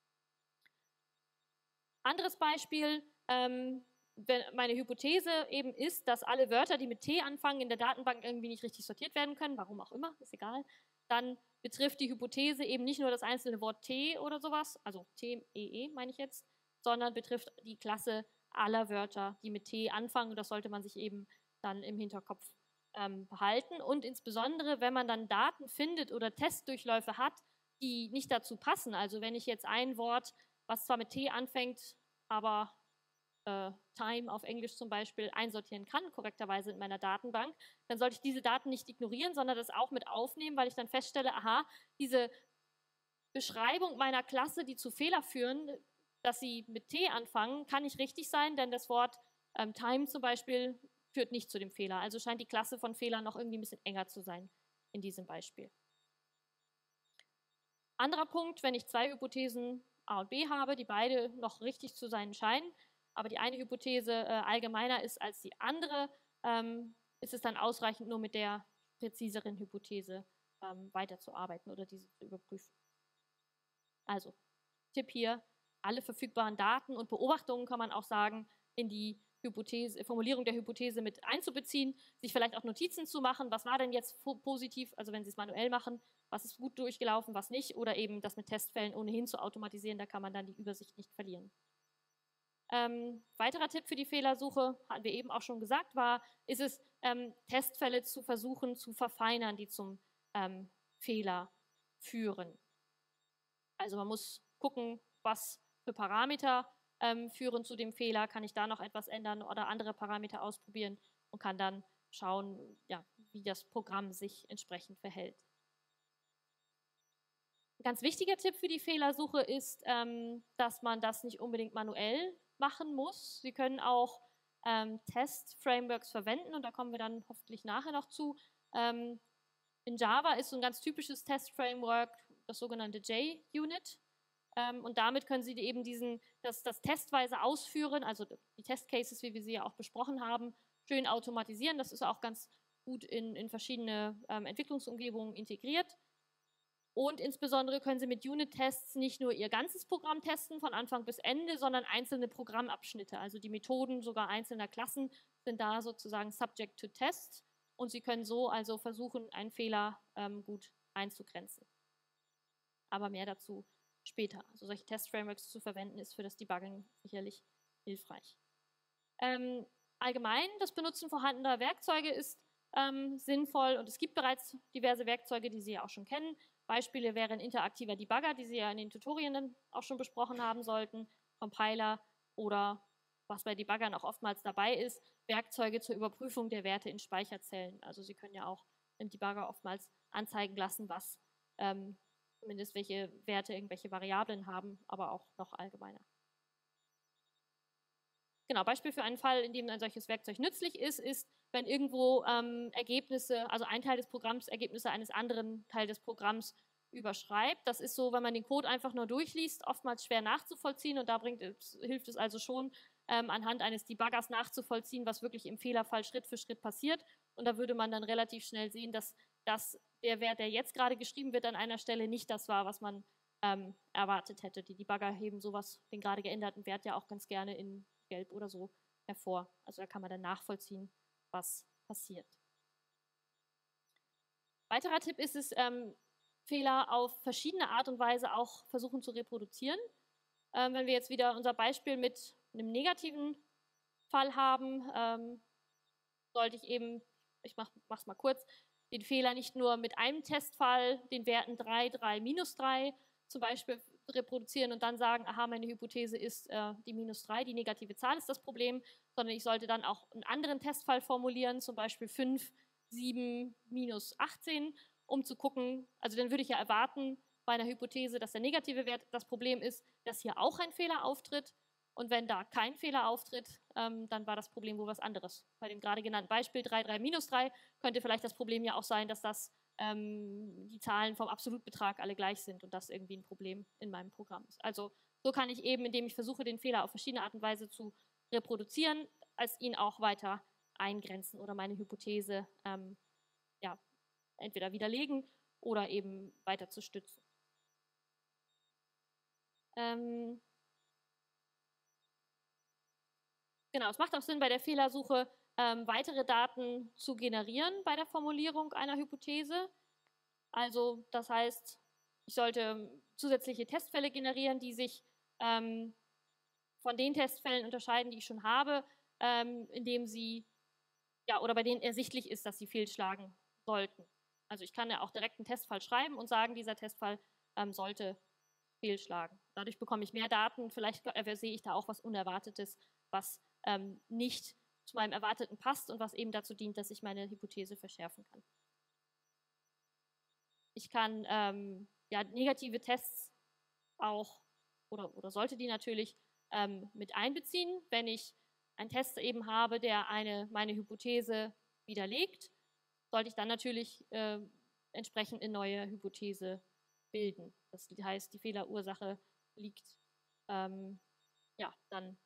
Anderes Beispiel, wenn meine Hypothese eben ist, dass alle Wörter, die mit T anfangen, in der Datenbank irgendwie nicht richtig sortiert werden können, warum auch immer, ist egal, dann betrifft die Hypothese eben nicht nur das einzelne Wort T oder sowas, also T, E, meine ich jetzt, sondern betrifft die Klasse aller Wörter, die mit T anfangen. Und das sollte man sich eben dann im Hinterkopf behalten. Und insbesondere, wenn man dann Daten findet oder Testdurchläufe hat, die nicht dazu passen. Also wenn ich jetzt ein Wort, was zwar mit T anfängt, aber Time auf Englisch zum Beispiel einsortieren kann, korrekterweise in meiner Datenbank, dann sollte ich diese Daten nicht ignorieren, sondern das auch mit aufnehmen, weil ich dann feststelle, aha, diese Beschreibung meiner Klasse, die zu Fehler führen, dass sie mit T anfangen, kann nicht richtig sein, denn das Wort Time zum Beispiel führt nicht zu dem Fehler. Also scheint die Klasse von Fehlern noch irgendwie ein bisschen enger zu sein in diesem Beispiel. Anderer Punkt, wenn ich zwei Hypothesen A und B habe, die beide noch richtig zu sein scheinen, aber die eine Hypothese allgemeiner ist als die andere, ist es dann ausreichend, nur mit der präziseren Hypothese weiterzuarbeiten oder diese zu überprüfen. Also, Tipp hier, alle verfügbaren Daten und Beobachtungen kann man auch sagen, in die Formulierung der Hypothese mit einzubeziehen, sich vielleicht auch Notizen zu machen, was war denn jetzt positiv, also wenn Sie es manuell machen, was ist gut durchgelaufen, was nicht, oder eben das mit Testfällen ohnehin zu automatisieren, da kann man dann die Übersicht nicht verlieren. Weiterer Tipp für die Fehlersuche, hatten wir eben auch schon gesagt, ist es, Testfälle zu versuchen zu verfeinern, die zum Fehler führen. Also man muss gucken, was für Parameter führen zu dem Fehler, kann ich da noch etwas ändern oder andere Parameter ausprobieren und kann dann schauen, ja, wie das Programm sich entsprechend verhält. Ein ganz wichtiger Tipp für die Fehlersuche ist, dass man das nicht unbedingt manuell machen muss. Sie können auch Test-Frameworks verwenden und da kommen wir dann hoffentlich nachher noch zu. In Java ist so ein ganz typisches Test-Framework das sogenannte JUnit. Und damit können Sie eben das testweise ausführen, also die Testcases, wie wir sie ja auch besprochen haben, schön automatisieren. Das ist auch ganz gut in verschiedene Entwicklungsumgebungen integriert. Und insbesondere können Sie mit Unit-Tests nicht nur Ihr ganzes Programm testen, von Anfang bis Ende, sondern einzelne Programmabschnitte. Also die Methoden sogar einzelner Klassen sind da sozusagen subject to test. Und Sie können so also versuchen, einen Fehler gut einzugrenzen. Aber mehr dazu später. Also solche Test-Frameworks zu verwenden, ist für das Debugging sicherlich hilfreich. Allgemein, das Benutzen vorhandener Werkzeuge ist sinnvoll und es gibt bereits diverse Werkzeuge, die Sie ja auch schon kennen. Beispiele wären interaktiver Debugger, die Sie ja in den Tutorien auch schon besprochen haben sollten, Compiler oder, was bei Debuggern auch oftmals dabei ist, Werkzeuge zur Überprüfung der Werte in Speicherzellen. Also Sie können ja auch im Debugger oftmals anzeigen lassen, was zumindest welche Werte irgendwelche Variablen haben, aber auch noch allgemeiner. Genau, Beispiel für einen Fall, in dem ein solches Werkzeug nützlich ist, wenn irgendwo Ergebnisse, also ein Teil des Programms Ergebnisse eines anderen Teils des Programms überschreibt. Das ist so, wenn man den Code einfach nur durchliest, oftmals schwer nachzuvollziehen und da hilft es also schon, anhand eines Debuggers nachzuvollziehen, was wirklich im Fehlerfall Schritt für Schritt passiert. Und da würde man dann relativ schnell sehen, dass der Wert, der jetzt gerade geschrieben wird, an einer Stelle nicht das war, was man erwartet hätte. Die Debugger heben sowas, den gerade geänderten Wert ja auch ganz gerne in Gelb oder so hervor. Also da kann man dann nachvollziehen, was passiert. Weiterer Tipp ist es, Fehler auf verschiedene Art und Weise auch versuchen zu reproduzieren. Wenn wir jetzt wieder unser Beispiel mit einem negativen Fall haben, sollte ich eben, ich mache es mal kurz, den Fehler nicht nur mit einem Testfall, den Werten 3, 3, minus 3 zum Beispiel reproduzieren und dann sagen, aha, meine Hypothese ist die minus 3, die negative Zahl ist das Problem, sondern ich sollte dann auch einen anderen Testfall formulieren, zum Beispiel 5, 7, minus 18, um zu gucken, also dann würde ich ja erwarten bei einer Hypothese, dass der negative Wert das Problem ist, dass hier auch ein Fehler auftritt. Und wenn da kein Fehler auftritt, dann war das Problem wohl was anderes. Bei dem gerade genannten Beispiel 3, 3, minus 3 könnte vielleicht das Problem ja auch sein, dass die Zahlen vom Absolutbetrag alle gleich sind und das irgendwie ein Problem in meinem Programm ist. Also so kann ich eben, indem ich versuche, den Fehler auf verschiedene Art und Weise zu reproduzieren, als ihn auch weiter eingrenzen oder meine Hypothese ja, entweder widerlegen oder eben weiter zu stützen. Genau, es macht auch Sinn, bei der Fehlersuche weitere Daten zu generieren bei der Formulierung einer Hypothese. Also das heißt, ich sollte zusätzliche Testfälle generieren, die sich von den Testfällen unterscheiden, die ich schon habe, indem sie, ja, oder bei denen ersichtlich ist, dass sie fehlschlagen sollten. Also ich kann ja auch direkt einen Testfall schreiben und sagen, dieser Testfall sollte fehlschlagen. Dadurch bekomme ich mehr Daten, vielleicht sehe ich da auch was Unerwartetes, was nicht zu meinem Erwarteten passt und was eben dazu dient, dass ich meine Hypothese verschärfen kann. Ich kann ja, negative Tests auch, oder sollte die natürlich mit einbeziehen, wenn ich einen Test eben habe, der meine Hypothese widerlegt, sollte ich dann natürlich entsprechend eine neue Hypothese bilden. Das heißt, die Fehlerursache liegt ja, dann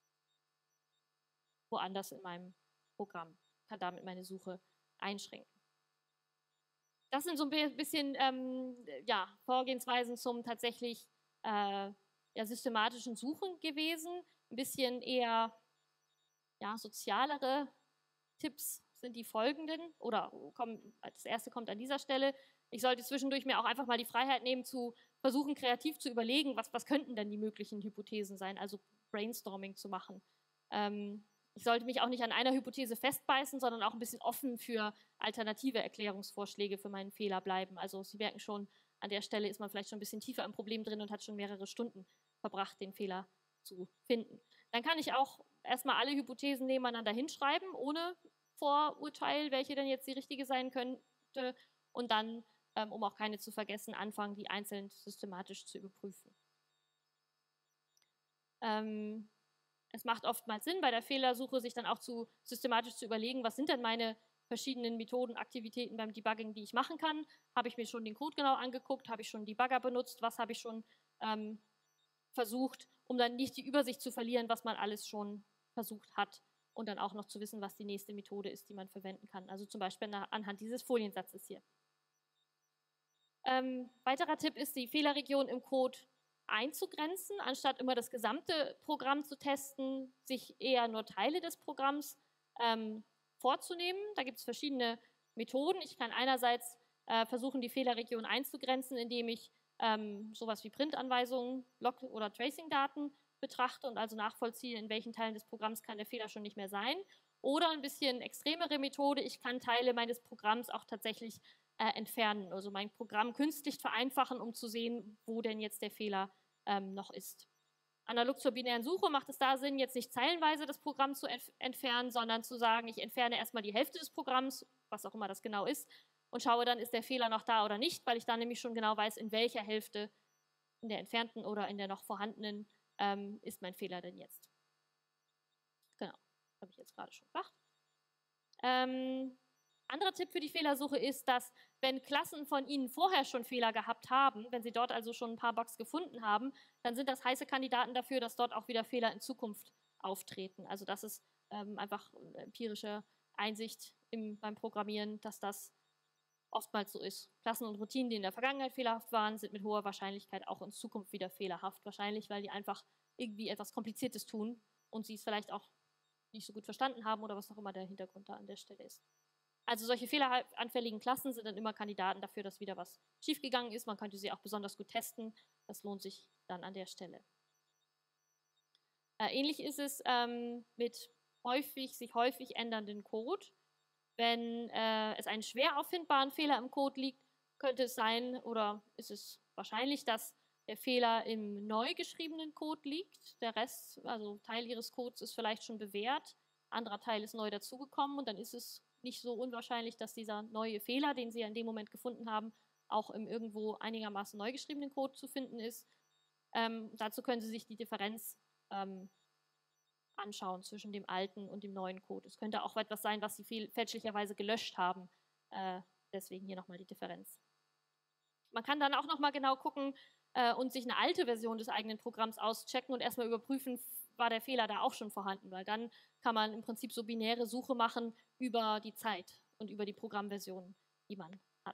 woanders in meinem Programm, kann damit meine Suche einschränken. Das sind so ein bisschen ja, Vorgehensweisen zum tatsächlich ja, systematischen Suchen gewesen. Ein bisschen eher ja, sozialere Tipps sind die folgenden, oder das erste kommt an dieser Stelle. Ich sollte zwischendurch mir auch einfach mal die Freiheit nehmen, zu versuchen, kreativ zu überlegen, was könnten denn die möglichen Hypothesen sein, also Brainstorming zu machen. Ich sollte mich auch nicht an einer Hypothese festbeißen, sondern auch ein bisschen offen für alternative Erklärungsvorschläge für meinen Fehler bleiben. Also Sie merken schon, an der Stelle ist man vielleicht schon ein bisschen tiefer im Problem drin und hat schon mehrere Stunden verbracht, den Fehler zu finden. Dann kann ich auch erstmal alle Hypothesen nebeneinander hinschreiben, ohne Vorurteil, welche denn jetzt die richtige sein könnte, und dann, um auch keine zu vergessen, anfangen, die einzeln systematisch zu überprüfen. Es macht oftmals Sinn, bei der Fehlersuche sich dann auch systematisch zu überlegen, was sind denn meine verschiedenen Methoden, Aktivitäten beim Debugging, die ich machen kann. Habe ich mir schon den Code genau angeguckt? Habe ich schon Debugger benutzt? Was habe ich schon versucht, um dann nicht die Übersicht zu verlieren, was man alles schon versucht hat und dann auch noch zu wissen, was die nächste Methode ist, die man verwenden kann. Also zum Beispiel anhand dieses Foliensatzes hier. Weiterer Tipp ist, die Fehlerregion im Code einzugrenzen, anstatt immer das gesamte Programm zu testen, sich eher nur Teile des Programms vorzunehmen. Da gibt es verschiedene Methoden. Ich kann einerseits versuchen, die Fehlerregion einzugrenzen, indem ich sowas wie Printanweisungen, Log- oder Tracing-Daten betrachte und also nachvollziehe, in welchen Teilen des Programms kann der Fehler schon nicht mehr sein. Oder ein bisschen extremere Methode, ich kann Teile meines Programms auch tatsächlich entfernen, also mein Programm künstlich vereinfachen, um zu sehen, wo denn jetzt der Fehler noch ist. Analog zur binären Suche macht es da Sinn, jetzt nicht zeilenweise das Programm zu entfernen, sondern zu sagen, ich entferne erstmal die Hälfte des Programms, was auch immer das genau ist, und schaue dann, ist der Fehler noch da oder nicht, weil ich dann nämlich schon genau weiß, in welcher Hälfte, in der entfernten oder in der noch vorhandenen, ist mein Fehler denn jetzt. Genau, habe ich jetzt gerade schon gemacht. Anderer Tipp für die Fehlersuche ist, dass wenn Klassen von Ihnen vorher schon Fehler gehabt haben, wenn Sie dort also schon ein paar Bugs gefunden haben, dann sind das heiße Kandidaten dafür, dass dort auch wieder Fehler in Zukunft auftreten. Also das ist einfach empirische Einsicht beim Programmieren, dass das oftmals so ist. Klassen und Routinen, die in der Vergangenheit fehlerhaft waren, sind mit hoher Wahrscheinlichkeit auch in Zukunft wieder fehlerhaft. Wahrscheinlich, weil die einfach irgendwie etwas Kompliziertes tun und Sie es vielleicht auch nicht so gut verstanden haben oder was auch immer der Hintergrund da an der Stelle ist. Also solche fehleranfälligen Klassen sind dann immer Kandidaten dafür, dass wieder was schiefgegangen ist. Man könnte sie auch besonders gut testen. Das lohnt sich dann an der Stelle. Ähnlich ist es mit sich häufig ändernden Code. Wenn es einen schwer auffindbaren Fehler im Code liegt, könnte es sein oder ist es wahrscheinlich, dass der Fehler im neu geschriebenen Code liegt. Der Rest, also Teil Ihres Codes, ist vielleicht schon bewährt, anderer Teil ist neu dazugekommen und dann ist es nicht so unwahrscheinlich, dass dieser neue Fehler, den Sie ja in dem Moment gefunden haben, auch im irgendwo einigermaßen neu geschriebenen Code zu finden ist. Dazu können Sie sich die Differenz anschauen zwischen dem alten und dem neuen Code. Es könnte auch etwas sein, was Sie fälschlicherweise gelöscht haben. Deswegen hier nochmal die Differenz. Man kann dann auch nochmal genau gucken und sich eine alte Version des eigenen Programms auschecken und erstmal überprüfen, war der Fehler da auch schon vorhanden, weil dann kann man im Prinzip so binäre Suche machen über die Zeit und über die Programmversionen, die man hat.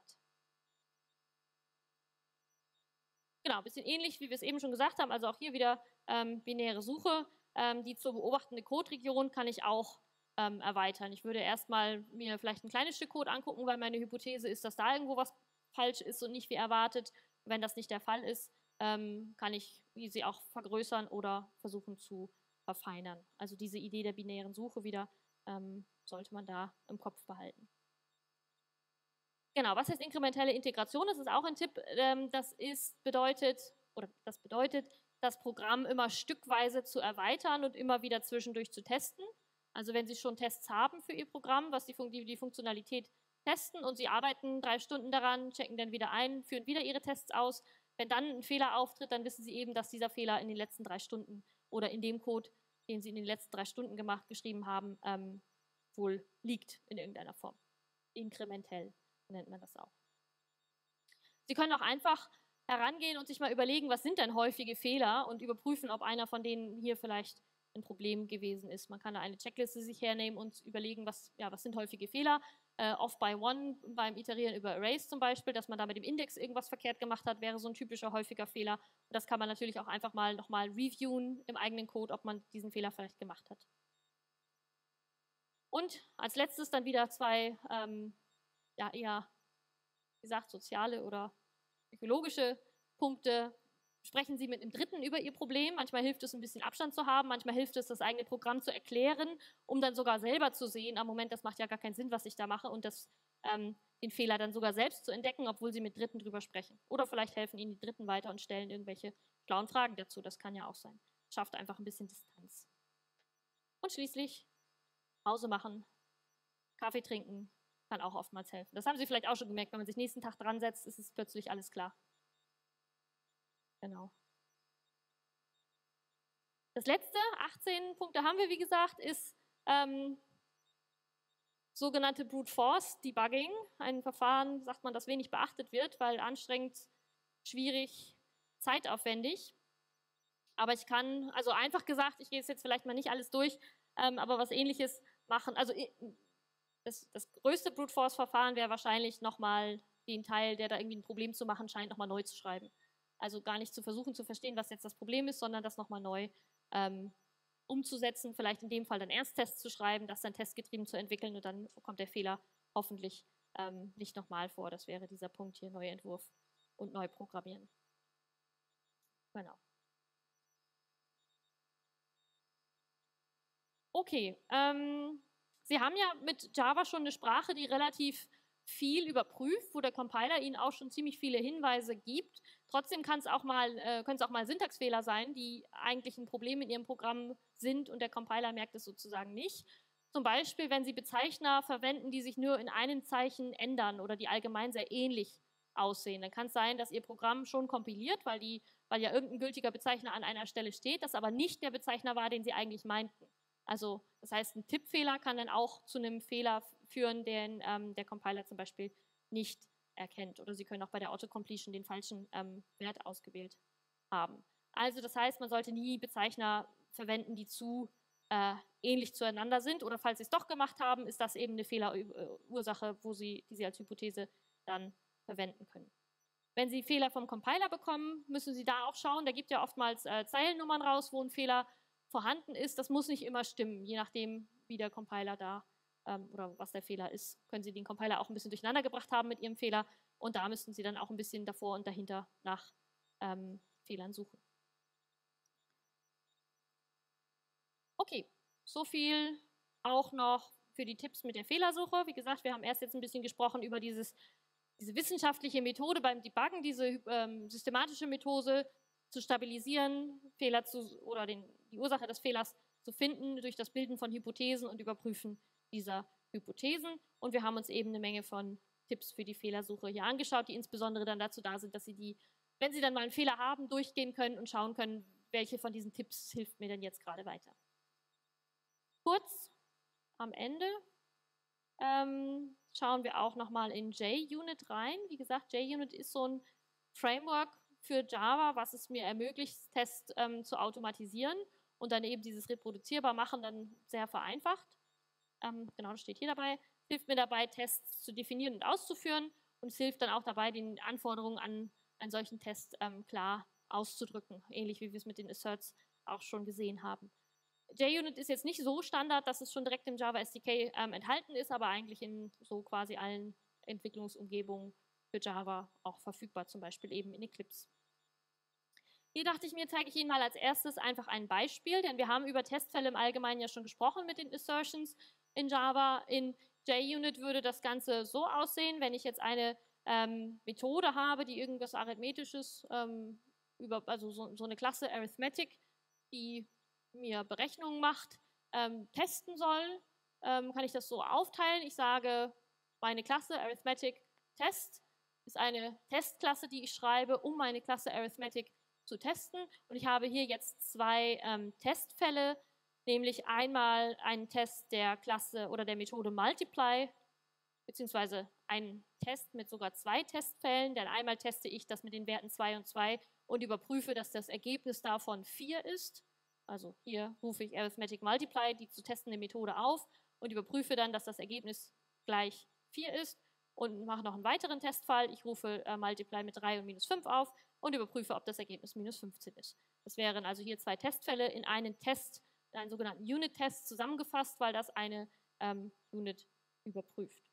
Genau, ein bisschen ähnlich, wie wir es eben schon gesagt haben, also auch hier wieder binäre Suche. Die zu beobachtende Code-Region kann ich auch erweitern. Ich würde erstmal mir vielleicht ein kleines Stück Code angucken, weil meine Hypothese ist, dass da irgendwo was falsch ist und nicht wie erwartet. Wenn das nicht der Fall ist, kann ich sie auch vergrößern oder versuchen zu verfeinern. Also diese Idee der binären Suche wieder sollte man da im Kopf behalten. Genau, was heißt inkrementelle Integration? Das ist auch ein Tipp. Das bedeutet, das Programm immer stückweise zu erweitern und immer wieder zwischendurch zu testen. Also wenn Sie schon Tests haben für Ihr Programm, was die Funktionalität testen und Sie arbeiten 3 Stunden daran, checken dann wieder ein, führen wieder Ihre Tests aus. Wenn dann ein Fehler auftritt, dann wissen Sie eben, dass dieser Fehler in den letzten 3 Stunden oder in dem Code, den Sie in den letzten 3 Stunden geschrieben haben, wohl liegt in irgendeiner Form. Inkrementell nennt man das auch. Sie können auch einfach herangehen und sich mal überlegen, was sind denn häufige Fehler und überprüfen, ob einer von denen hier vielleicht ein Problem gewesen ist. Man kann da eine Checkliste sich hernehmen und überlegen, was sind häufige Fehler. Off by one beim Iterieren über Arrays zum Beispiel, dass man da mit dem Index irgendwas verkehrt gemacht hat, wäre so ein typischer häufiger Fehler. Und das kann man natürlich auch einfach mal nochmal reviewen im eigenen Code, ob man diesen Fehler vielleicht gemacht hat. Und als letztes dann wieder 2 eher, wie gesagt, soziale oder psychologische Punkte. Sprechen Sie mit einem Dritten über Ihr Problem. Manchmal hilft es, ein bisschen Abstand zu haben. Manchmal hilft es, das eigene Programm zu erklären, um dann sogar selber zu sehen, am Moment, das macht ja gar keinen Sinn, was ich da mache, und den Fehler dann sogar selbst zu entdecken, obwohl Sie mit Dritten drüber sprechen. Oder vielleicht helfen Ihnen die Dritten weiter und stellen irgendwelche schlauen Fragen dazu. Das kann ja auch sein. Schafft einfach ein bisschen Distanz. Und schließlich Pause machen, Kaffee trinken, kann auch oftmals helfen. Das haben Sie vielleicht auch schon gemerkt, wenn man sich nächsten Tag dran setzt, ist es plötzlich alles klar. Genau. Das letzte, 18 Punkte haben wir, wie gesagt, ist sogenannte Brute Force Debugging. Ein Verfahren, sagt man, das wenig beachtet wird, weil anstrengend, schwierig, zeitaufwendig. Aber ich kann, also einfach gesagt, ich gehe jetzt vielleicht mal nicht alles durch, aber was Ähnliches machen. Also das größte Brute Force Verfahren wäre wahrscheinlich nochmal den Teil, der da irgendwie ein Problem zu machen scheint, nochmal neu zu schreiben. Also gar nicht zu versuchen zu verstehen, was jetzt das Problem ist, sondern das nochmal neu umzusetzen, vielleicht in dem Fall dann Ernsttests zu schreiben, das dann testgetrieben zu entwickeln und dann kommt der Fehler hoffentlich nicht nochmal vor. Das wäre dieser Punkt hier, Neuentwurf und neu programmieren. Genau. Okay, Sie haben ja mit Java schon eine Sprache, die relativ viel überprüft, wo der Compiler Ihnen auch schon ziemlich viele Hinweise gibt. Trotzdem können es auch mal Syntaxfehler sein, die eigentlich ein Problem in Ihrem Programm sind und der Compiler merkt es sozusagen nicht. Zum Beispiel, wenn Sie Bezeichner verwenden, die sich nur in einem Zeichen ändern oder die allgemein sehr ähnlich aussehen, dann kann es sein, dass Ihr Programm schon kompiliert, weil ja irgendein gültiger Bezeichner an einer Stelle steht, das aber nicht der Bezeichner war, den Sie eigentlich meinten. Also das heißt, ein Tippfehler kann dann auch zu einem Fehler führen, den der Compiler zum Beispiel nicht erkennt. Oder Sie können auch bei der Autocompletion den falschen Wert ausgewählt haben. Also das heißt, man sollte nie Bezeichner verwenden, die zu ähnlich zueinander sind. Oder falls Sie es doch gemacht haben, ist das eben eine Fehlerursache, die Sie als Hypothese dann verwenden können. Wenn Sie Fehler vom Compiler bekommen, müssen Sie da auch schauen. Der gibt ja oftmals Zeilennummern raus, wo ein Fehler vorhanden ist. Das muss nicht immer stimmen, je nachdem, wie der Compiler da oder was der Fehler ist, können Sie den Compiler auch ein bisschen durcheinander gebracht haben mit Ihrem Fehler und da müssten Sie dann auch ein bisschen davor und dahinter nach Fehlern suchen. Okay, so viel auch noch für die Tipps mit der Fehlersuche. Wie gesagt, wir haben erst jetzt ein bisschen gesprochen über diese wissenschaftliche Methode beim Debuggen, diese systematische Methode zu stabilisieren, oder die Ursache des Fehlers zu finden durch das Bilden von Hypothesen und Überprüfen dieser Hypothesen. Und wir haben uns eben eine Menge von Tipps für die Fehlersuche hier angeschaut, die insbesondere dann dazu da sind, dass Sie wenn Sie dann mal einen Fehler haben, durchgehen können und schauen können, welche von diesen Tipps hilft mir denn jetzt gerade weiter. Kurz am Ende schauen wir auch nochmal in JUnit rein. Wie gesagt, JUnit ist so ein Framework für Java, was es mir ermöglicht, Tests zu automatisieren und dann eben dieses reproduzierbar machen, dann sehr vereinfacht. Genau, das steht hier dabei. Hilft mir dabei, Tests zu definieren und auszuführen und es hilft dann auch dabei, die Anforderungen an einen solchen Test klar auszudrücken, ähnlich wie wir es mit den Asserts auch schon gesehen haben. JUnit ist jetzt nicht so Standard, dass es schon direkt im Java SDK enthalten ist, aber eigentlich in so quasi allen Entwicklungsumgebungen für Java auch verfügbar, zum Beispiel eben in Eclipse. Hier dachte ich mir, zeige ich Ihnen mal als erstes einfach ein Beispiel, denn wir haben über Testfälle im Allgemeinen ja schon gesprochen mit den Assertions in Java. In JUnit würde das Ganze so aussehen, wenn ich jetzt eine Methode habe, die irgendwas Arithmetisches, also so eine Klasse Arithmetic, die mir Berechnungen macht, testen soll, kann ich das so aufteilen. Ich sage, meine Klasse Arithmetic Test ist eine Testklasse, die ich schreibe, um meine Klasse Arithmetic zu testen. Und ich habe hier jetzt zwei Testfälle, nämlich einmal einen Test der Klasse oder der Methode Multiply, beziehungsweise einen Test mit sogar zwei Testfällen, denn einmal teste ich das mit den Werten 2 und 2 und überprüfe, dass das Ergebnis davon 4 ist. Also hier rufe ich Arithmetic Multiply, die zu testende Methode, auf und überprüfe dann, dass das Ergebnis gleich 4 ist und mache noch einen weiteren Testfall. Ich rufe Multiply mit 3 und minus 5 auf und überprüfe, ob das Ergebnis minus 15 ist. Das wären also hier zwei Testfälle in einen Test, in einen sogenannten Unit-Test zusammengefasst, weil das eine Unit überprüft.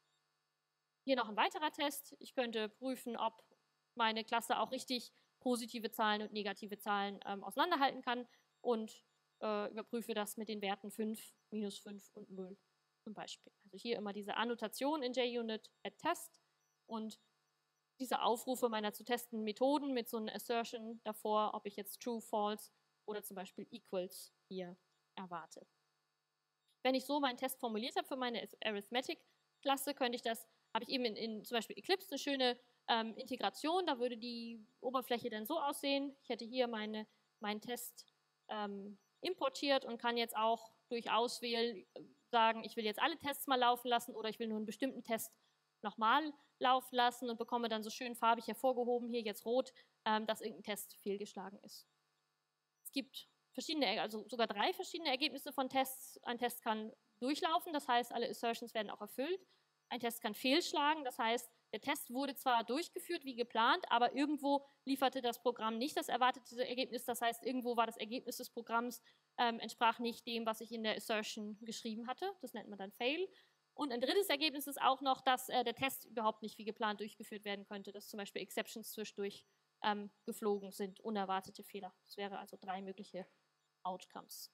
Hier noch ein weiterer Test. Ich könnte prüfen, ob meine Klasse auch richtig positive Zahlen und negative Zahlen auseinanderhalten kann und überprüfe das mit den Werten 5, minus 5 und 0 zum Beispiel. Also hier immer diese Annotation in JUnit at Test und diese Aufrufe meiner zu testenden Methoden mit so einer Assertion davor, ob ich jetzt True, False oder zum Beispiel Equals hier erwarte. Wenn ich so meinen Test formuliert habe für meine Arithmetic-Klasse, habe ich eben in zum Beispiel Eclipse eine schöne Integration, da würde die Oberfläche dann so aussehen. Ich hätte hier meinen Test importiert und kann jetzt auch durch Auswählen sagen, ich will jetzt alle Tests mal laufen lassen oder ich will nur einen bestimmten Test nochmal laufen lassen und bekomme dann so schön farbig hervorgehoben, hier jetzt rot, dass irgendein Test fehlgeschlagen ist. Es gibt also sogar 3 verschiedene Ergebnisse von Tests. Ein Test kann durchlaufen, das heißt, alle Assertions werden auch erfüllt. Ein Test kann fehlschlagen, das heißt, der Test wurde zwar durchgeführt wie geplant, aber irgendwo lieferte das Programm nicht das erwartete Ergebnis, das heißt, irgendwo war das Ergebnis des Programms entsprach nicht dem, was ich in der Assertion geschrieben hatte. Das nennt man dann Fail. Und ein drittes Ergebnis ist auch noch, dass der Test überhaupt nicht wie geplant durchgeführt werden könnte, dass zum Beispiel Exceptions zwischendurch geflogen sind, unerwartete Fehler. Das wäre also 3 mögliche Outcomes.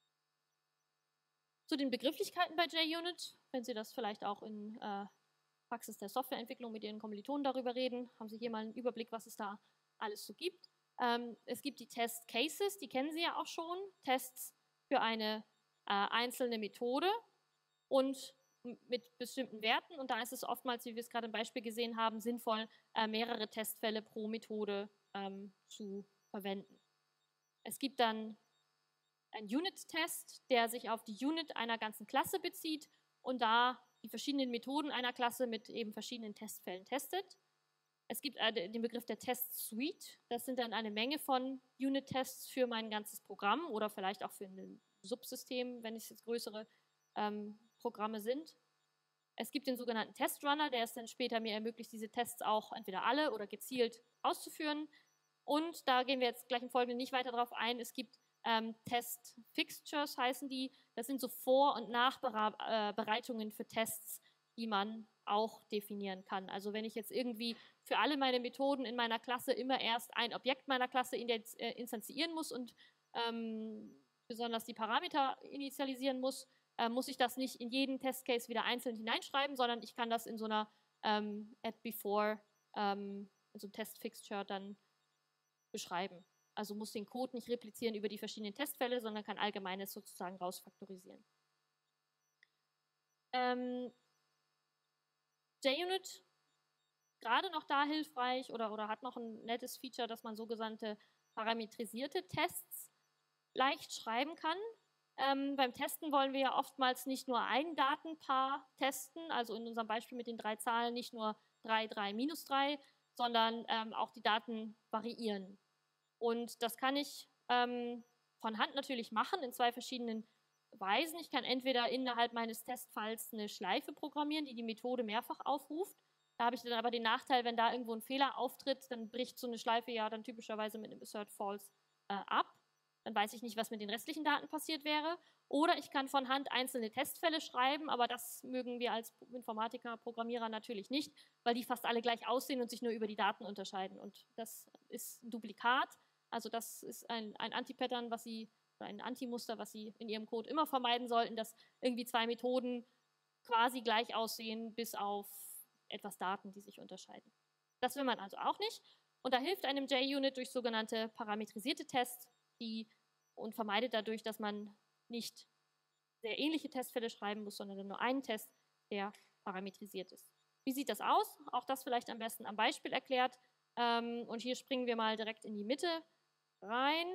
Zu den Begrifflichkeiten bei JUnit, wenn Sie das vielleicht auch in Praxis der Softwareentwicklung mit Ihren Kommilitonen darüber reden, haben Sie hier mal einen Überblick, was es da alles so gibt. Es gibt die Test Cases, die kennen Sie ja auch schon, Tests für eine einzelne Methode und mit bestimmten Werten. Und da ist es oftmals, wie wir es gerade im Beispiel gesehen haben, sinnvoll, mehrere Testfälle pro Methode zu verwenden. Es gibt dann einen Unit-Test, der sich auf die Unit einer ganzen Klasse bezieht und da die verschiedenen Methoden einer Klasse mit eben verschiedenen Testfällen testet. Es gibt den Begriff der Test-Suite. Das sind dann eine Menge von Unit-Tests für mein ganzes Programm oder vielleicht auch für ein Subsystem, wenn es jetzt größere Programme sind. Es gibt den sogenannten Test-Runner, der es dann später mir ermöglicht, diese Tests auch entweder alle oder gezielt auszuführen. Und da gehen wir jetzt gleich im Folgenden nicht weiter drauf ein. Es gibt Test-Fixtures heißen die. Das sind so Vor- und Nachbereitungen für Tests, die man auch definieren kann. Also wenn ich jetzt irgendwie für alle meine Methoden in meiner Klasse immer erst ein Objekt meiner Klasse instanzieren muss und besonders die Parameter initialisieren muss, muss ich das nicht in jeden Testcase wieder einzeln hineinschreiben, sondern ich kann das in so einer at before, in so einem Test-Fixture dann beschreiben. Also muss den Code nicht replizieren über die verschiedenen Testfälle, sondern kann Allgemeines sozusagen rausfaktorisieren. JUnit, gerade noch da hilfreich oder hat noch ein nettes Feature, dass man sogenannte parametrisierte Tests leicht schreiben kann. Beim Testen wollen wir ja oftmals nicht nur ein Datenpaar testen, also in unserem Beispiel mit den 3 Zahlen nicht nur 3, 3, minus 3, sondern auch die Daten variieren. Und das kann ich von Hand natürlich machen in 2 verschiedenen Weisen. Ich kann entweder innerhalb meines Testfalls eine Schleife programmieren, die die Methode mehrfach aufruft. Da habe ich dann aber den Nachteil, wenn da irgendwo ein Fehler auftritt, dann bricht so eine Schleife ja dann typischerweise mit einem Assert False ab. Dann weiß ich nicht, was mit den restlichen Daten passiert wäre. Oder ich kann von Hand einzelne Testfälle schreiben, aber das mögen wir als Informatiker, Programmierer natürlich nicht, weil die fast alle gleich aussehen und sich nur über die Daten unterscheiden. Und das ist ein Duplikat. Also das ist ein Anti-Pattern, oder ein Anti-Muster, was Sie in Ihrem Code immer vermeiden sollten, dass irgendwie 2 Methoden quasi gleich aussehen, bis auf etwas Daten, die sich unterscheiden. Das will man also auch nicht. Und da hilft einem JUnit durch sogenannte parametrisierte Tests, und vermeidet dadurch, dass man nicht sehr ähnliche Testfälle schreiben muss, sondern nur einen Test, der parametrisiert ist. Wie sieht das aus? Auch das vielleicht am besten am Beispiel erklärt. Und hier springen wir mal direkt in die Mitte rein.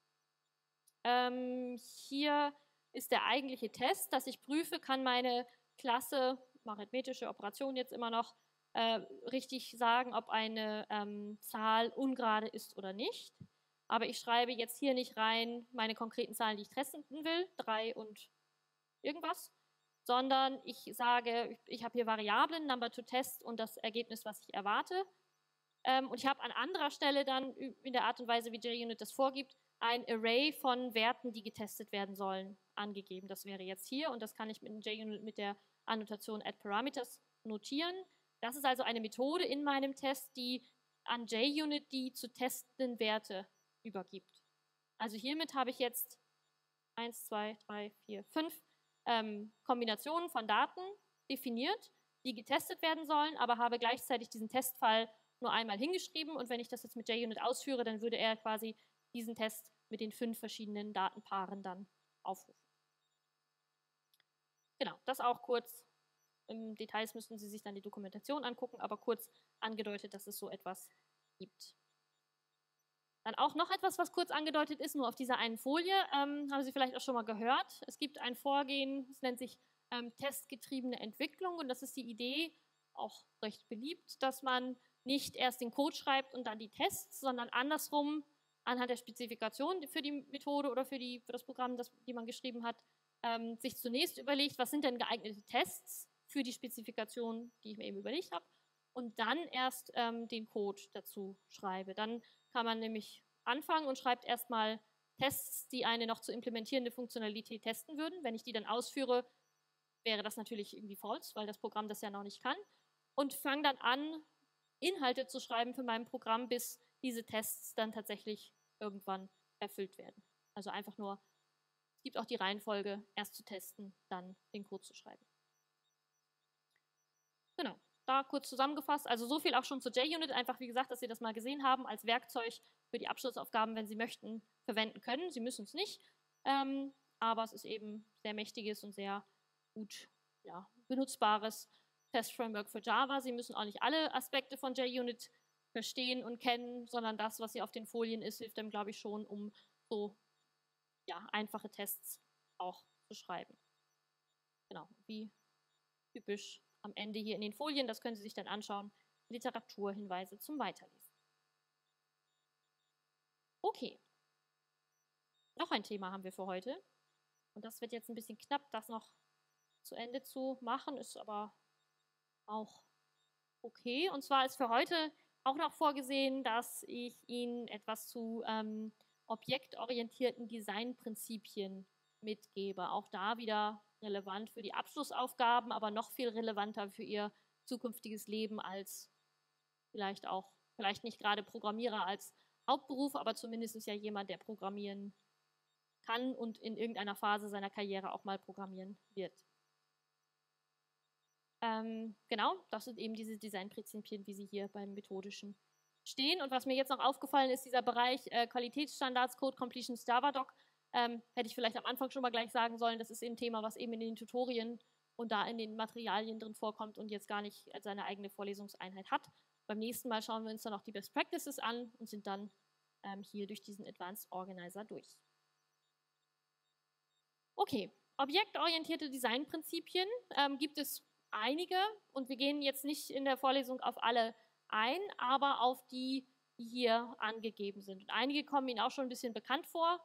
Hier ist der eigentliche Test, dass ich prüfe, kann meine Klasse, arithmetische Operation jetzt immer noch, richtig sagen, ob eine Zahl ungerade ist oder nicht. Aber ich schreibe jetzt hier nicht rein meine konkreten Zahlen, die ich testen will, 3 und irgendwas, sondern ich sage, ich habe hier Variablen, Number to Test und das Ergebnis, was ich erwarte. Und ich habe an anderer Stelle dann in der Art und Weise, wie JUnit das vorgibt, ein Array von Werten, die getestet werden sollen, angegeben. Das wäre jetzt hier und das kann ich mit JUnit mit der Annotation addParameters notieren. Das ist also eine Methode in meinem Test, die an JUnit die zu testenden Werte übergibt. Also hiermit habe ich jetzt 1, 2, 3, 4, 5 Kombinationen von Daten definiert, die getestet werden sollen, aber habe gleichzeitig diesen Testfall nur einmal hingeschrieben und wenn ich das jetzt mit JUnit ausführe, dann würde er quasi diesen Test mit den 5 verschiedenen Datenpaaren dann aufrufen. Genau, das auch kurz. Im Details müssten Sie sich dann die Dokumentation angucken, aber kurz angedeutet, dass es so etwas gibt. Dann auch noch etwas, was kurz angedeutet ist, nur auf dieser einen Folie, haben Sie vielleicht auch schon mal gehört. Es gibt ein Vorgehen, es nennt sich testgetriebene Entwicklung und das ist die Idee, auch recht beliebt, dass man nicht erst den Code schreibt und dann die Tests, sondern andersrum anhand der Spezifikation für die Methode oder für das Programm, die man geschrieben hat, sich zunächst überlegt, was sind denn geeignete Tests für die Spezifikation, die ich mir eben überlegt habe, und dann erst den Code dazu schreibe. Dann kann man nämlich anfangen und schreibt erstmal Tests, die eine noch zu implementierende Funktionalität testen würden. Wenn ich die dann ausführe, wäre das natürlich irgendwie false, weil das Programm das ja noch nicht kann. Und fange dann an, Inhalte zu schreiben für mein Programm, bis diese Tests dann tatsächlich irgendwann erfüllt werden. Also einfach nur, es gibt auch die Reihenfolge, erst zu testen, dann den Code zu schreiben. Genau. Da kurz zusammengefasst, also so viel auch schon zu JUnit, einfach wie gesagt, dass Sie das mal gesehen haben, als Werkzeug für die Abschlussaufgaben, wenn Sie möchten, verwenden können. Sie müssen es nicht, aber es ist eben sehr mächtiges und sehr gut benutzbares Test-Framework für Java. Sie müssen auch nicht alle Aspekte von JUnit verstehen und kennen, sondern das, was hier auf den Folien ist, hilft einem, glaube ich, schon, um so einfache Tests auch zu schreiben. Genau, wie typisch am Ende hier in den Folien, das können Sie sich dann anschauen, Literaturhinweise zum Weiterlesen. Okay, noch ein Thema haben wir für heute und das wird jetzt ein bisschen knapp, das noch zu Ende zu machen, ist aber auch okay. Und zwar ist für heute auch noch vorgesehen, dass ich Ihnen etwas zu objektorientierten Designprinzipien mitgebe. Auch da wieder relevant für die Abschlussaufgaben, aber noch viel relevanter für Ihr zukünftiges Leben als vielleicht nicht gerade Programmierer als Hauptberuf, aber zumindest ja jemand, der programmieren kann und in irgendeiner Phase seiner Karriere auch mal programmieren wird. Genau, das sind eben diese Designprinzipien, wie sie hier beim Methodischen stehen. Und was mir jetzt noch aufgefallen ist, dieser Bereich Qualitätsstandards, Code Completions, Javadoc, hätte ich vielleicht am Anfang schon mal gleich sagen sollen, das ist eben ein Thema, was eben in den Tutorien und da in den Materialien drin vorkommt und jetzt gar nicht seine eigene Vorlesungseinheit hat. Beim nächsten Mal schauen wir uns dann auch die Best Practices an und sind dann hier durch diesen Advanced Organizer durch. Okay, objektorientierte Designprinzipien gibt es einige und wir gehen jetzt nicht in der Vorlesung auf alle ein, aber auf die, die hier angegeben sind. Und einige kommen Ihnen auch schon ein bisschen bekannt vor.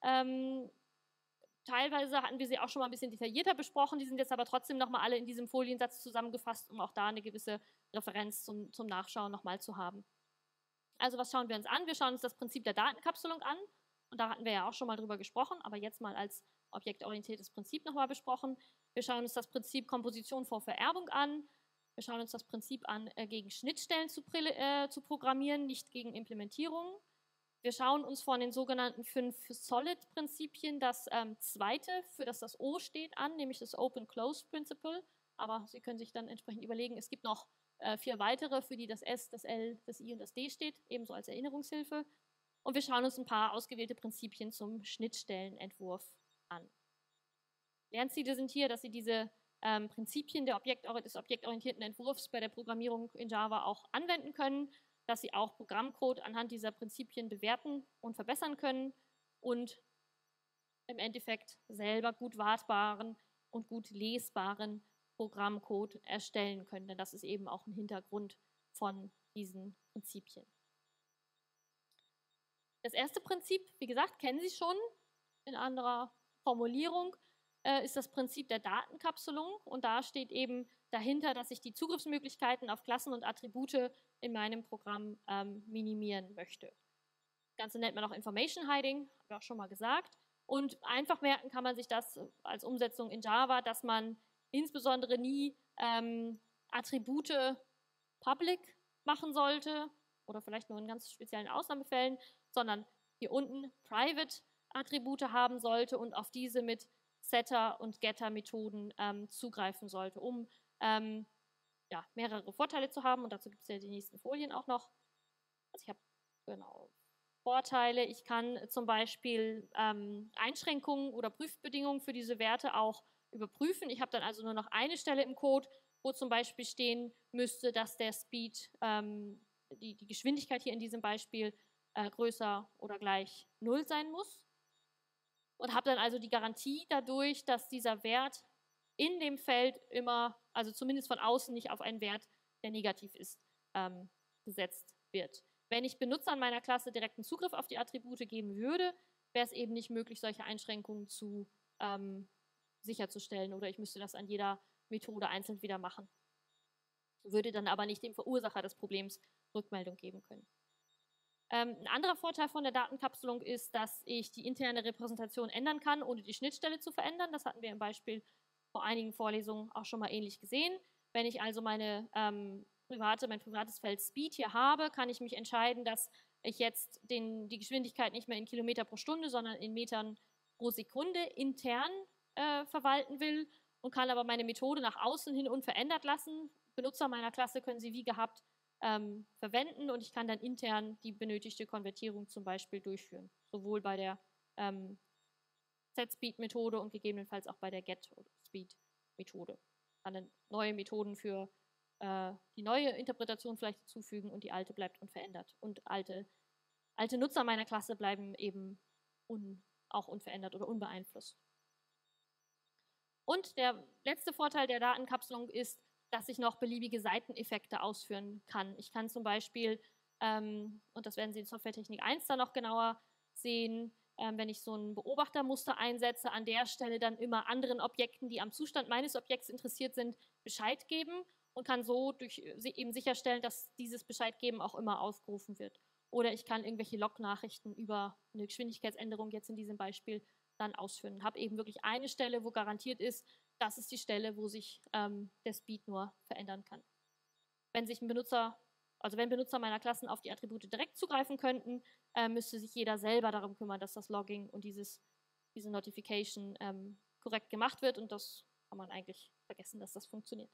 Teilweise hatten wir sie auch schon mal ein bisschen detaillierter besprochen, die sind jetzt aber trotzdem nochmal alle in diesem Foliensatz zusammengefasst, um auch da eine gewisse Referenz zum Nachschauen nochmal zu haben. Also was schauen wir uns an? Wir schauen uns das Prinzip der Datenkapselung an und da hatten wir ja auch schon mal drüber gesprochen, aber jetzt mal als objektorientiertes Prinzip nochmal besprochen. Wir schauen uns das Prinzip Komposition vor Vererbung an. Wir schauen uns das Prinzip an, gegen Schnittstellen zu programmieren, nicht gegen Implementierungen. Wir schauen uns von den sogenannten 5 Solid-Prinzipien das zweite, für das das O steht, an, nämlich das Open-Close Principle. Aber Sie können sich dann entsprechend überlegen, es gibt noch 4 weitere, für die das S, das L, das I und das D steht, ebenso als Erinnerungshilfe. Und wir schauen uns ein paar ausgewählte Prinzipien zum Schnittstellenentwurf an. Lernziele sind hier, dass Sie diese Prinzipien des objektorientierten Entwurfs bei der Programmierung in Java auch anwenden können, dass Sie auch Programmcode anhand dieser Prinzipien bewerten und verbessern können und im Endeffekt selber gut wartbaren und gut lesbaren Programmcode erstellen können, denn das ist eben auch ein Hintergrund von diesen Prinzipien. Das erste Prinzip, wie gesagt, kennen Sie schon in anderer Formulierung, ist das Prinzip der Datenkapselung und da steht eben dahinter, dass ich die Zugriffsmöglichkeiten auf Klassen und Attribute in meinem Programm minimieren möchte. Das Ganze nennt man auch Information Hiding, habe ich auch schon mal gesagt. Und einfach merken kann man sich das als Umsetzung in Java, dass man insbesondere nie Attribute public machen sollte oder vielleicht nur in ganz speziellen Ausnahmefällen, sondern hier unten private Attribute haben sollte und auf diese mit Setter- und Getter-Methoden zugreifen sollte, um ja, mehrere Vorteile zu haben. Und dazu gibt es ja die nächsten Folien auch noch. Also ich habe genau Vorteile. Ich kann zum Beispiel Einschränkungen oder Prüfbedingungen für diese Werte auch überprüfen. Ich habe dann also nur noch eine Stelle im Code, wo zum Beispiel stehen müsste, dass der Speed, die Geschwindigkeit hier in diesem Beispiel größer oder gleich 0 sein muss. Und habe dann also die Garantie dadurch, dass dieser Wert in dem Feld immer, also zumindest von außen, nicht auf einen Wert, der negativ ist, gesetzt wird. Wenn ich Benutzern meiner Klasse direkten Zugriff auf die Attribute geben würde, wäre es eben nicht möglich, solche Einschränkungen sicherzustellen oder ich müsste das an jeder Methode einzeln wieder machen. Würde dann aber nicht dem Verursacher des Problems Rückmeldung geben können. Ein anderer Vorteil von der Datenkapselung ist, dass ich die interne Repräsentation ändern kann, ohne die Schnittstelle zu verändern. Das hatten wir im Beispiel vor einigen Vorlesungen auch schon mal ähnlich gesehen. Wenn ich also mein privates Feld Speed hier habe, kann ich mich entscheiden, dass ich jetzt die Geschwindigkeit nicht mehr in Kilometer pro Stunde, sondern in Metern pro Sekunde intern verwalten will und kann aber meine Methode nach außen hin unverändert lassen. Benutzer meiner Klasse können sie wie gehabt verwenden und ich kann dann intern die benötigte Konvertierung zum Beispiel durchführen. Sowohl bei der Set-Speed-Methode und gegebenenfalls auch bei der Get-Speed-Methode. Ich kann dann neue Methoden für die neue Interpretation vielleicht hinzufügen und die alte bleibt unverändert. Und alte Nutzer meiner Klasse bleiben eben auch unverändert oder unbeeinflusst. Und der letzte Vorteil der Datenkapselung ist, dass ich noch beliebige Seiteneffekte ausführen kann. Ich kann zum Beispiel, und das werden Sie in Softwaretechnik 1 dann noch genauer sehen, wenn ich so ein Beobachtermuster einsetze, an der Stelle dann immer anderen Objekten, die am Zustand meines Objekts interessiert sind, Bescheid geben und kann so eben sicherstellen, dass dieses Bescheidgeben auch immer aufgerufen wird. oder ich kann irgendwelche Log-Nachrichten über eine Geschwindigkeitsänderung jetzt in diesem Beispiel dann ausführen. Habe eben wirklich eine Stelle, wo garantiert ist, das ist die Stelle, wo sich der Speed nur verändern kann. Wenn sich ein Benutzer, also wenn Benutzer meiner Klassen auf die Attribute direkt zugreifen könnten, müsste sich jeder selber darum kümmern, dass das Logging und diese Notification korrekt gemacht wird, und das kann man eigentlich vergessen, dass das funktioniert.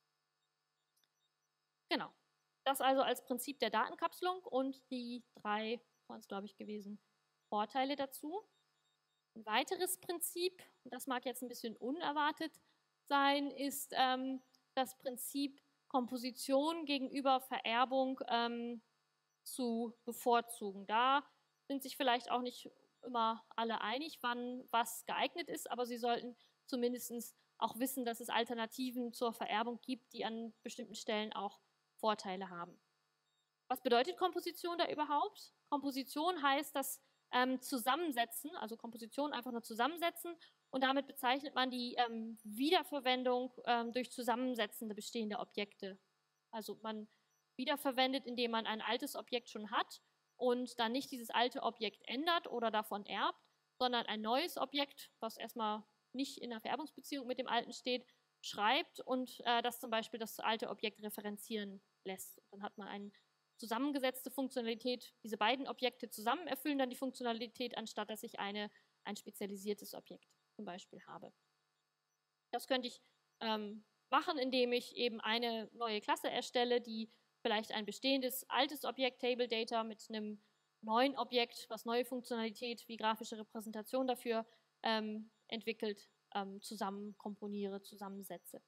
Genau. Das also als Prinzip der Datenkapselung und die 3, waren es glaube ich gewesen, Vorteile dazu. Ein weiteres Prinzip, und das mag jetzt ein bisschen unerwartet sein, ist das Prinzip Komposition gegenüber Vererbung zu bevorzugen. Da sind sich vielleicht auch nicht immer alle einig, wann was geeignet ist, aber sie sollten zumindest auch wissen, dass es Alternativen zur Vererbung gibt, die an bestimmten Stellen auch Vorteile haben. Was bedeutet Komposition da überhaupt? Komposition heißt das Zusammensetzen, also Komposition einfach nur zusammensetzen, und damit bezeichnet man die Wiederverwendung durch zusammensetzende bestehende Objekte. Also man wiederverwendet, indem man ein altes Objekt schon hat und dann nicht dieses alte Objekt ändert oder davon erbt, sondern ein neues Objekt, was erstmal nicht in einer Vererbungsbeziehung mit dem alten steht, schreibt und das zum Beispiel das alte Objekt referenzieren lässt. Dann hat man eine zusammengesetzte Funktionalität. Diese beiden Objekte zusammen erfüllen dann die Funktionalität, anstatt dass ich ein spezialisiertes Objekt zum Beispiel habe. Das könnte ich machen, indem ich eben eine neue Klasse erstelle, die vielleicht ein bestehendes altes Objekt, Table Data, mit einem neuen Objekt, was neue Funktionalität wie grafische Repräsentation dafür entwickelt, zusammen komponiere, zusammensetze.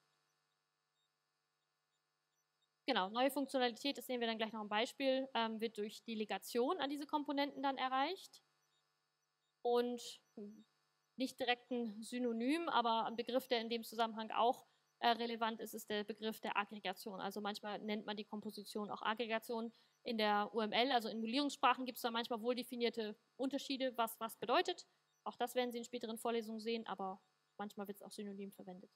Genau, neue Funktionalität, das sehen wir dann gleich noch im Beispiel, wird durch Delegation an diese Komponenten dann erreicht. Und nicht direkt ein Synonym, aber ein Begriff, der in dem Zusammenhang auch relevant ist, ist der Begriff der Aggregation. Also manchmal nennt man die Komposition auch Aggregation. In der UML, also in Modellierungssprachen, gibt es da manchmal wohl definierte Unterschiede, was bedeutet. Auch das werden Sie in späteren Vorlesungen sehen, aber manchmal wird es auch synonym verwendet.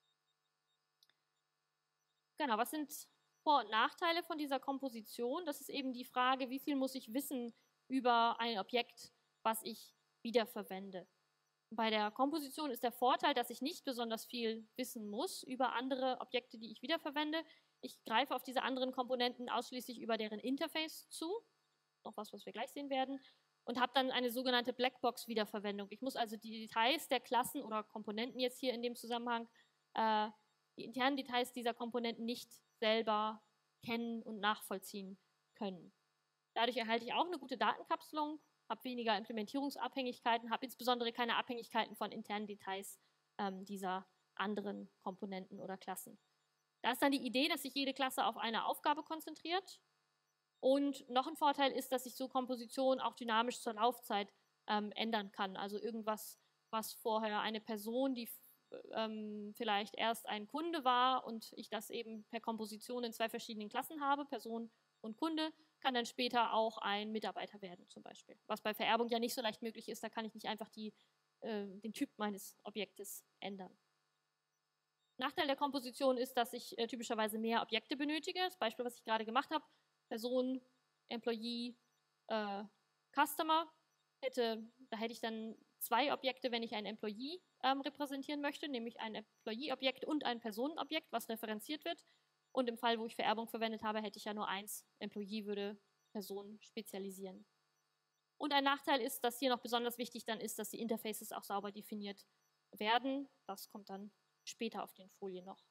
Genau, was sind Vor- und Nachteile von dieser Komposition? Das ist eben die Frage, wie viel muss ich wissen über ein Objekt, was ich wiederverwende. Bei der Komposition ist der Vorteil, dass ich nicht besonders viel wissen muss über andere Objekte, die ich wiederverwende. Ich greife auf diese anderen Komponenten ausschließlich über deren Interface zu, noch was wir gleich sehen werden, und habe dann eine sogenannte Blackbox-Wiederverwendung. Ich muss also die Details der Klassen oder Komponenten jetzt hier in dem Zusammenhang, die internen Details dieser Komponenten nicht selber kennen und nachvollziehen können. Dadurch erhalte ich auch eine gute Datenkapselung, habe weniger Implementierungsabhängigkeiten, habe insbesondere keine Abhängigkeiten von internen Details dieser anderen Komponenten oder Klassen. Da ist dann die Idee, dass sich jede Klasse auf eine Aufgabe konzentriert. Und noch ein Vorteil ist, dass sich so Komposition auch dynamisch zur Laufzeit ändern kann. Also irgendwas, was vorher eine Person, die vielleicht erst ein Kunde war und ich das eben per Komposition in 2 verschiedenen Klassen habe, Person und Kunde, kann dann später auch ein Mitarbeiter werden zum Beispiel. Was bei Vererbung ja nicht so leicht möglich ist, da kann ich nicht einfach den Typ meines Objektes ändern. Nachteil der Komposition ist, dass ich typischerweise mehr Objekte benötige. Das Beispiel, was ich gerade gemacht habe, Person, Employee, Customer, da hätte ich dann 2 Objekte, wenn ich einen Employee repräsentieren möchte, nämlich ein Employee-Objekt und ein Personenobjekt, was referenziert wird. Und im Fall, wo ich Vererbung verwendet habe, hätte ich ja nur 1. Employee würde Person spezialisieren. Und ein Nachteil ist, dass hier noch besonders wichtig dann ist, dass die Interfaces auch sauber definiert werden. Das kommt dann später auf den Folien noch.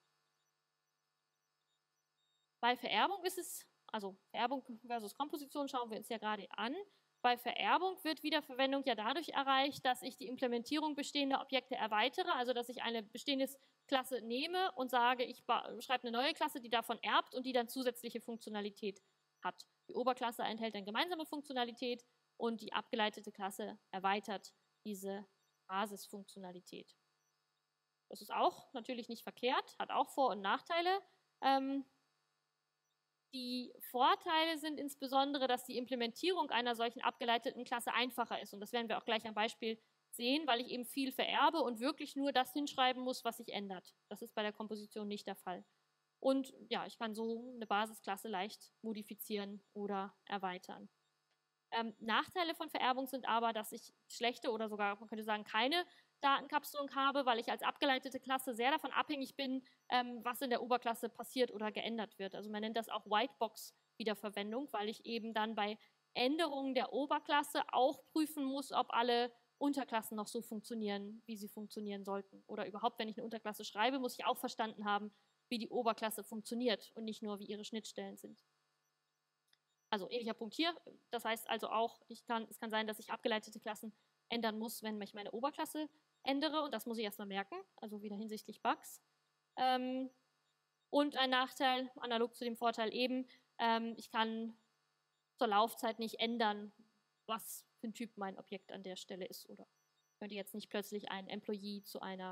Bei Vererbung ist es, also Vererbung versus Komposition schauen wir uns ja gerade an. Bei Vererbung wird Wiederverwendung ja dadurch erreicht, dass ich die Implementierung bestehender Objekte erweitere, also dass ich eine bestehende Klasse nehme und sage, ich schreibe eine neue Klasse, die davon erbt und die dann zusätzliche Funktionalität hat. Die Oberklasse enthält dann gemeinsame Funktionalität und die abgeleitete Klasse erweitert diese Basisfunktionalität. Das ist auch natürlich nicht verkehrt, hat auch Vor- und Nachteile. Die Vorteile sind insbesondere, dass die Implementierung einer solchen abgeleiteten Klasse einfacher ist. Und das werden wir auch gleich am Beispiel sehen, weil ich eben viel vererbe und wirklich nur das hinschreiben muss, was sich ändert. Das ist bei der Komposition nicht der Fall. Und ja, ich kann so eine Basisklasse leicht modifizieren oder erweitern. Nachteile von Vererbung sind aber, dass ich schlechte oder sogar, man könnte sagen, keine Datenkapselung habe, weil ich als abgeleitete Klasse sehr davon abhängig bin, was in der Oberklasse passiert oder geändert wird. Also man nennt das auch Whitebox-Wiederverwendung, weil ich eben dann bei Änderungen der Oberklasse auch prüfen muss, ob alle Unterklassen noch so funktionieren, wie sie funktionieren sollten. Oder überhaupt, wenn ich eine Unterklasse schreibe, muss ich auch verstanden haben, wie die Oberklasse funktioniert und nicht nur, wie ihre Schnittstellen sind. Also ähnlicher Punkt hier. Das heißt also auch, es kann sein, dass ich abgeleitete Klassen ändern muss, wenn ich meine Oberklasse ändere. Und das muss ich erstmal merken, also wieder hinsichtlich Bugs. Und ein Nachteil, analog zu dem Vorteil eben, ich kann zur Laufzeit nicht ändern, was für ein Typ mein Objekt an der Stelle ist. Oder ich könnte jetzt nicht plötzlich einen Employee zu einem,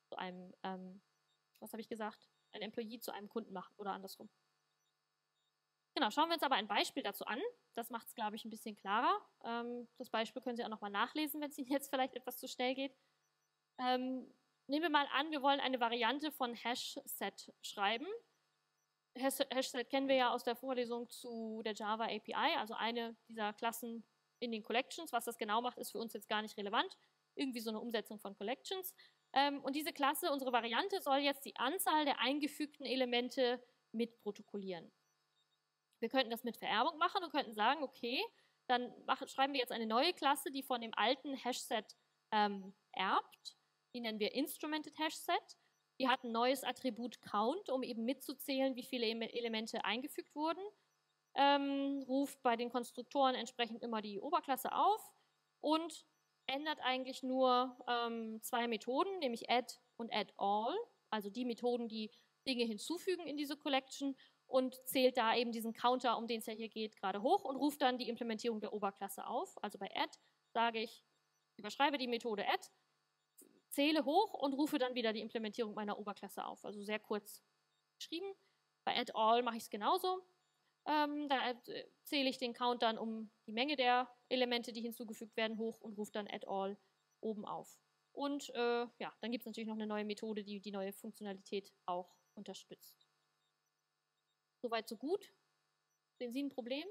was habe ich gesagt? Ein Employee zu einem Kunden machen oder andersrum. Genau, schauen wir uns aber ein Beispiel dazu an. Das macht es, glaube ich, ein bisschen klarer. Das Beispiel können Sie auch nochmal nachlesen, wenn es Ihnen jetzt vielleicht etwas zu schnell geht. Nehmen wir mal an, wir wollen eine Variante von HashSet schreiben. HashSet kennen wir ja aus der Vorlesung zu der Java API, also eine dieser Klassen in den Collections. Was das genau macht, ist für uns jetzt gar nicht relevant. Irgendwie so eine Umsetzung von Collections. Und diese Klasse, unsere Variante, soll jetzt die Anzahl der eingefügten Elemente mitprotokollieren. Wir könnten das mit Vererbung machen und könnten sagen, okay, dann schreiben wir jetzt eine neue Klasse, die von dem alten HashSet erbt. Die nennen wir Instrumented HashSet. Die hat ein neues Attribut Count, um eben mitzuzählen, wie viele Elemente eingefügt wurden. Ruft bei den Konstruktoren entsprechend immer die Oberklasse auf und ändert eigentlich nur zwei Methoden, nämlich add und add all, also die Methoden, die Dinge hinzufügen in diese Collection, und zählt da eben diesen Counter, um den es ja hier geht, gerade hoch und ruft dann die Implementierung der Oberklasse auf. Also bei add sage ich, überschreibe die Methode add, zähle hoch und rufe dann wieder die Implementierung meiner Oberklasse auf. Also sehr kurz geschrieben. Bei add all mache ich es genauso. Da zähle ich den Count dann um die Menge der Elemente, die hinzugefügt werden, hoch und rufe dann add all oben auf. Und ja, dann gibt es natürlich noch eine neue Methode, die die neue Funktionalität auch unterstützt. Soweit, so gut. Sehen Sie ein Problem?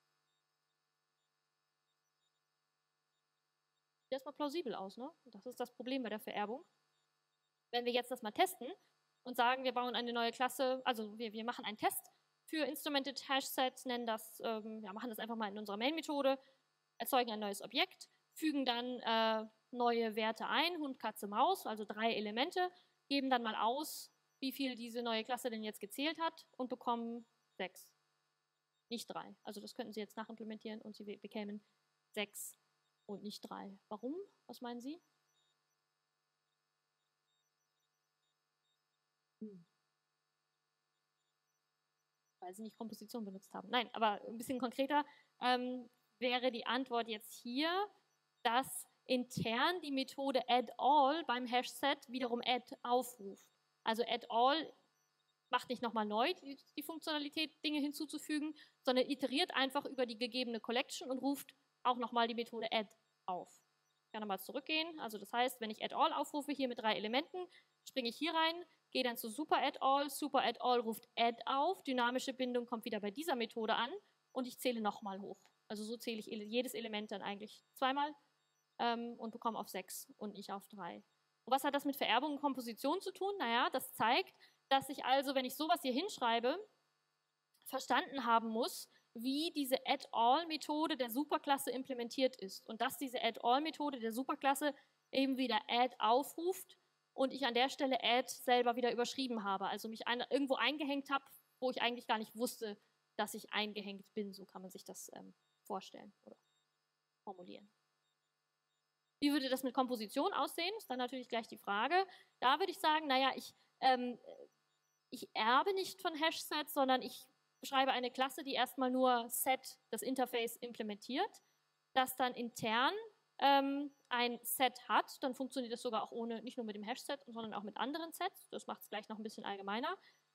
Sieht erstmal plausibel aus, ne? Das ist das Problem bei der Vererbung. Wenn wir jetzt das mal testen und sagen, wir bauen eine neue Klasse, also wir machen einen Test für Instrumented HashSet, nennen das, machen das einfach mal in unserer Main-Methode, erzeugen ein neues Objekt, fügen dann neue Werte ein, Hund, Katze, Maus, also 3 Elemente, geben dann mal aus, wie viel diese neue Klasse denn jetzt gezählt hat und bekommen 6. Nicht 3. Also das könnten Sie jetzt nachimplementieren und Sie bekämen 6 und nicht 3. Warum? Was meinen Sie? Weil Sie nicht Komposition benutzt haben. Nein, aber ein bisschen konkreter wäre die Antwort jetzt hier, dass intern die Methode addAll beim HashSet wiederum add aufruft. Also addAll macht nicht nochmal neu die Funktionalität, Dinge hinzuzufügen, sondern iteriert einfach über die gegebene Collection und ruft auch nochmal die Methode add auf. Ich kann nochmal zurückgehen. Also das heißt, wenn ich addAll aufrufe, hier mit 3 Elementen, springe ich hier rein, gehe dann zu super addAll ruft add auf, dynamische Bindung kommt wieder bei dieser Methode an und ich zähle nochmal hoch. Also so zähle ich jedes Element dann eigentlich zweimal und bekomme auf 6 und nicht auf 3. Und was hat das mit Vererbung und Komposition zu tun? Naja, das zeigt, dass ich also, wenn ich sowas hier hinschreibe, verstanden haben muss, wie diese addAll-Methode der Superklasse implementiert ist und dass diese addAll-Methode der Superklasse eben wieder add aufruft und ich an der Stelle add selber wieder überschrieben habe, also mich irgendwo eingehängt habe, wo ich eigentlich gar nicht wusste, dass ich eingehängt bin. So kann man sich das vorstellen oder formulieren. Wie würde das mit Komposition aussehen? Ist dann natürlich gleich die Frage. Da würde ich sagen, naja, ich erbe nicht von HashSet, sondern ich beschreibe eine Klasse, die erstmal nur Set, das Interface, implementiert, das dann intern ein Set hat. Dann funktioniert das sogar auch ohne, nicht nur mit dem HashSet, sondern auch mit anderen Sets. Das macht es gleich noch ein bisschen allgemeiner.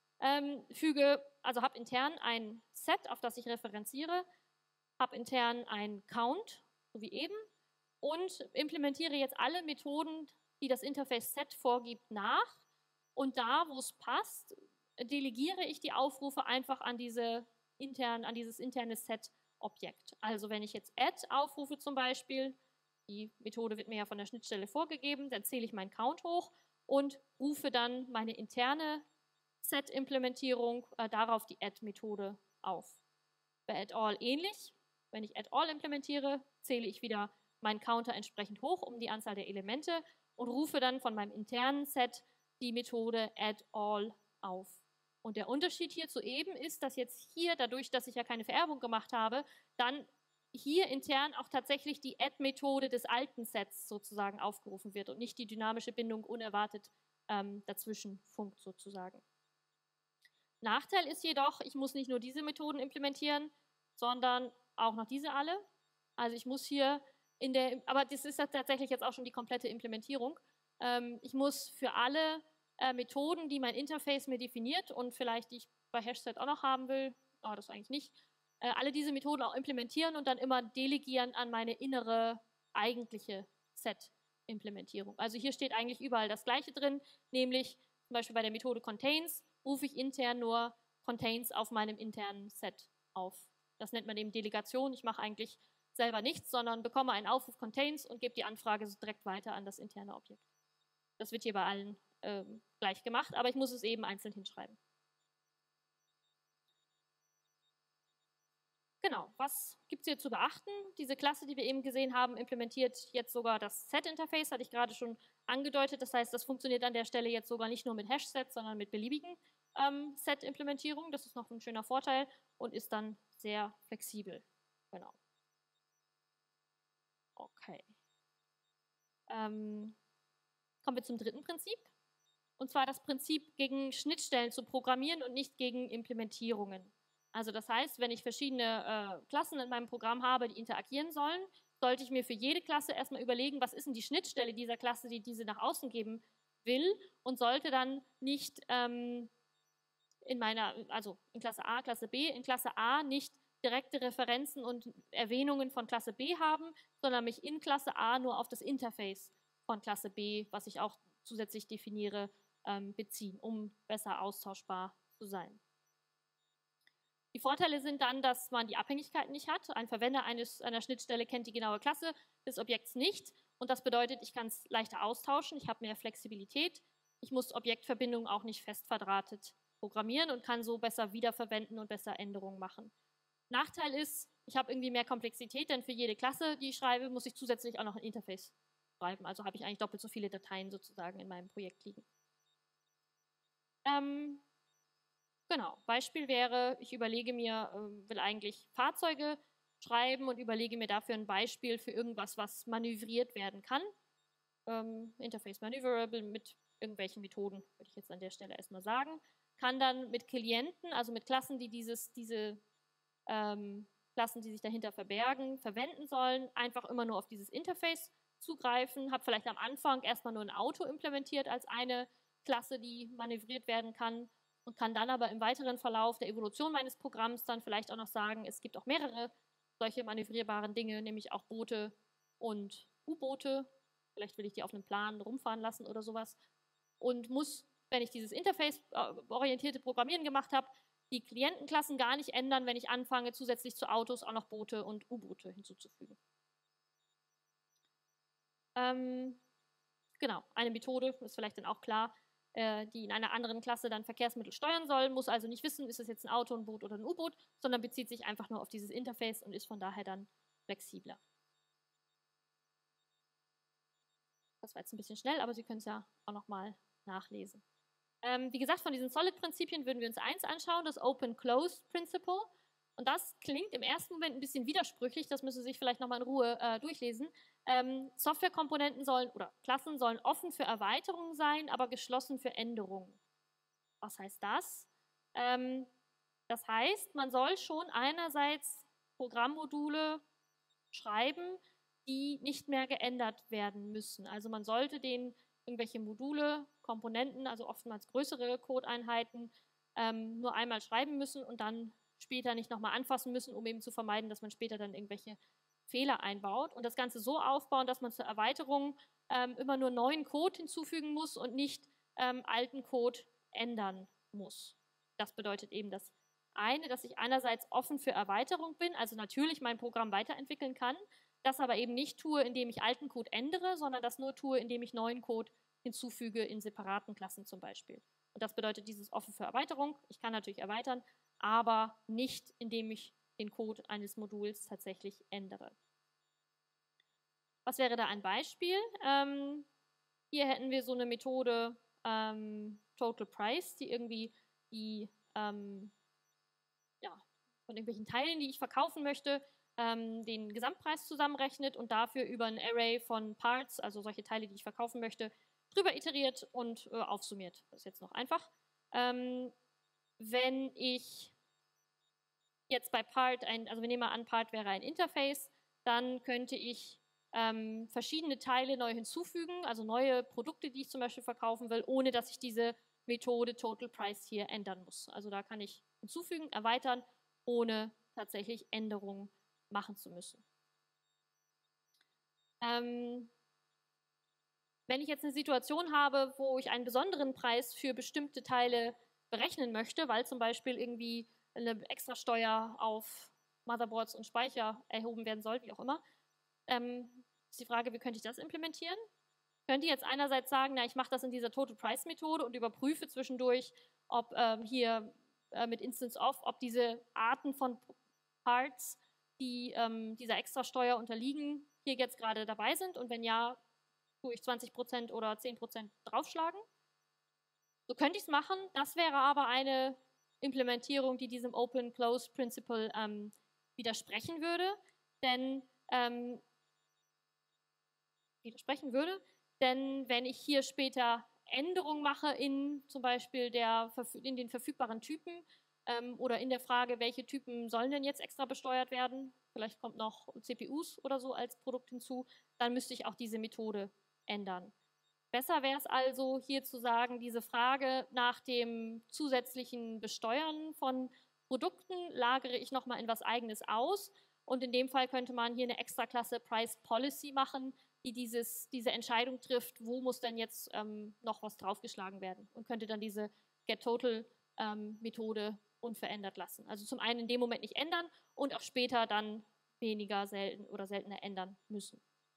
Habe intern ein Set, auf das ich referenziere, habe intern ein Count, so wie eben, und implementiere jetzt alle Methoden, die das Interface Set vorgibt, nach. Und da, wo es passt, delegiere ich die Aufrufe einfach an dieses interne Set Objekt. Also wenn ich jetzt add aufrufe zum Beispiel, die Methode wird mir ja von der Schnittstelle vorgegeben, dann zähle ich meinen Count hoch und rufe dann meine interne Set-Implementierung darauf die add-Methode auf. Bei add-all ähnlich. Wenn ich add-all implementiere, zähle ich wieder meinen Counter entsprechend hoch um die Anzahl der Elemente und rufe dann von meinem internen Set die Methode add-all auf. Und der Unterschied hier zu eben ist, dass jetzt hier, dadurch, dass ich ja keine Vererbung gemacht habe, dann hier intern auch tatsächlich die Add-Methode des alten Sets sozusagen aufgerufen wird und nicht die dynamische Bindung unerwartet dazwischen funkt sozusagen. Nachteil ist jedoch, ich muss nicht nur diese Methoden implementieren, sondern auch noch diese alle. Also ich muss hier aber das ist tatsächlich jetzt auch schon die komplette Implementierung. Ich muss für alle Methoden, die mein Interface mir definiert und vielleicht die ich bei Hashset auch noch haben will, aber das eigentlich nicht, alle diese Methoden auch implementieren und dann immer delegieren an meine innere eigentliche Set-Implementierung. Also hier steht eigentlich überall das Gleiche drin, nämlich zum Beispiel bei der Methode Contains rufe ich intern nur Contains auf meinem internen Set auf. Das nennt man eben Delegation. Ich mache eigentlich selber nichts, sondern bekomme einen Aufruf Contains und gebe die Anfrage direkt weiter an das interne Objekt. Das wird hier bei allen gleich gemacht, aber ich muss es eben einzeln hinschreiben. Genau, was gibt es hier zu beachten? Diese Klasse, die wir eben gesehen haben, implementiert jetzt sogar das Set-Interface, hatte ich gerade schon angedeutet. Das heißt, das funktioniert an der Stelle jetzt sogar nicht nur mit Hash-Sets, sondern mit beliebigen Set-Implementierungen. Das ist noch ein schöner Vorteil und ist dann sehr flexibel. Genau. Okay. Kommen wir zum dritten Prinzip. Und zwar das Prinzip, gegen Schnittstellen zu programmieren und nicht gegen Implementierungen. Also das heißt, wenn ich verschiedene Klassen in meinem Programm habe, die interagieren sollen, sollte ich mir für jede Klasse erstmal überlegen, was ist denn die Schnittstelle dieser Klasse, die diese nach außen geben will und sollte dann nicht also in Klasse A, Klasse B, in Klasse A nicht direkte Referenzen und Erwähnungen von Klasse B haben, sondern mich in Klasse A nur auf das Interface von Klasse B, was ich auch zusätzlich definiere, beziehen, um besser austauschbar zu sein. Die Vorteile sind dann, dass man die Abhängigkeiten nicht hat. Ein Verwender einer Schnittstelle kennt die genaue Klasse des Objekts nicht und das bedeutet, ich kann es leichter austauschen, ich habe mehr Flexibilität, ich muss Objektverbindungen auch nicht fest verdrahtet programmieren und kann so besser wiederverwenden und besser Änderungen machen. Nachteil ist, ich habe irgendwie mehr Komplexität, denn für jede Klasse, die ich schreibe, muss ich zusätzlich auch noch ein Interface schreiben. Also habe ich eigentlich doppelt so viele Dateien sozusagen in meinem Projekt liegen. Genau, Beispiel wäre, ich überlege mir, will eigentlich Fahrzeuge schreiben und überlege mir dafür ein Beispiel für irgendwas, was manövriert werden kann. Interface Maneuverable mit irgendwelchen Methoden, würde ich jetzt an der Stelle erstmal sagen. Kann dann mit Klienten, also mit Klassen, die diese Klassen, die sich dahinter verbergen, verwenden sollen, einfach immer nur auf dieses Interface zugreifen. Habe vielleicht am Anfang erstmal nur ein Auto implementiert als eine Klasse, die manövriert werden kann und kann dann aber im weiteren Verlauf der Evolution meines Programms dann vielleicht auch noch sagen, es gibt auch mehrere solche manövrierbaren Dinge, nämlich auch Boote und U-Boote. Vielleicht will ich die auf einem Plan rumfahren lassen oder sowas. Und muss, wenn ich dieses Interface-orientierte Programmieren gemacht habe, die Klientenklassen gar nicht ändern, wenn ich anfange, zusätzlich zu Autos auch noch Boote und U-Boote hinzuzufügen. Genau, eine Methode, ist vielleicht dann auch klar, die in einer anderen Klasse dann Verkehrsmittel steuern soll, muss also nicht wissen, ist es jetzt ein Auto, ein Boot oder ein U-Boot, sondern bezieht sich einfach nur auf dieses Interface und ist von daher dann flexibler. Das war jetzt ein bisschen schnell, aber Sie können es ja auch nochmal nachlesen. Wie gesagt, von diesen Solid-Prinzipien würden wir uns eins anschauen, das Open-Closed-Principle. Und das klingt im ersten Moment ein bisschen widersprüchlich, das müssen Sie sich vielleicht nochmal in Ruhe durchlesen. Softwarekomponenten oder Klassen sollen offen für Erweiterungen sein, aber geschlossen für Änderungen. Was heißt das? Das heißt, man soll schon einerseits Programmmodule schreiben, die nicht mehr geändert werden müssen. Also man sollte denen irgendwelche Module, Komponenten, also oftmals größere Codeinheiten, nur einmal schreiben müssen und dann später nicht nochmal anfassen müssen, um eben zu vermeiden, dass man später dann irgendwelche Fehler einbaut und das Ganze so aufbauen, dass man zur Erweiterung immer nur neuen Code hinzufügen muss und nicht alten Code ändern muss. Das bedeutet eben das eine, dass ich einerseits offen für Erweiterung bin, also natürlich mein Programm weiterentwickeln kann, das aber eben nicht tue, indem ich alten Code ändere, sondern das nur tue, indem ich neuen Code hinzufüge in separaten Klassen zum Beispiel. Und das bedeutet dieses offen für Erweiterung. Ich kann natürlich erweitern, aber nicht, indem ich den Code eines Moduls tatsächlich ändere. Was wäre da ein Beispiel? Hier hätten wir so eine Methode Total Price, die irgendwie die ja, von irgendwelchen Teilen, die ich verkaufen möchte, den Gesamtpreis zusammenrechnet und dafür über ein Array von Parts, also solche Teile, die ich verkaufen möchte, drüber iteriert und aufsummiert. Das ist jetzt noch einfach. Wenn ich jetzt bei Part, also wir nehmen mal an, Part wäre ein Interface, dann könnte ich verschiedene Teile neu hinzufügen, also neue Produkte, die ich zum Beispiel verkaufen will, ohne dass ich diese Methode Total Price hier ändern muss. Also da kann ich hinzufügen, erweitern, ohne tatsächlich Änderungen machen zu müssen. Wenn ich jetzt eine Situation habe, wo ich einen besonderen Preis für bestimmte Teile berechnen möchte, weil zum Beispiel irgendwie eine Extrasteuer auf Motherboards und Speicher erhoben werden soll, wie auch immer, ist die Frage, wie könnte ich das implementieren? Könnt ihr jetzt einerseits sagen, na, ich mache das in dieser Total Price Methode und überprüfe zwischendurch, ob hier mit Instance of, ob diese Arten von Parts, die dieser Extrasteuer unterliegen, hier jetzt gerade dabei sind und wenn ja, tue ich 20% oder 10% draufschlagen. So könnte ich es machen, das wäre aber eine Implementierung, die diesem Open-Close-Principle widersprechen würde, denn wenn ich hier später Änderungen mache in zum Beispiel in den verfügbaren Typen oder in der Frage, welche Typen sollen denn jetzt extra besteuert werden, vielleicht kommt noch CPUs oder so als Produkt hinzu, dann müsste ich auch diese Methode ändern. Besser wäre es also hier zu sagen, diese Frage nach dem zusätzlichen Besteuern von Produkten lagere ich nochmal in was Eigenes aus und in dem Fall könnte man hier eine Extraklasse Price Policy machen, die diese Entscheidung trifft, wo muss denn jetzt noch was draufgeschlagen werden und könnte dann diese GetTotal-Methode unverändert lassen. Also zum einen in dem Moment nicht ändern und auch später dann weniger selten oder seltener ändern müssen.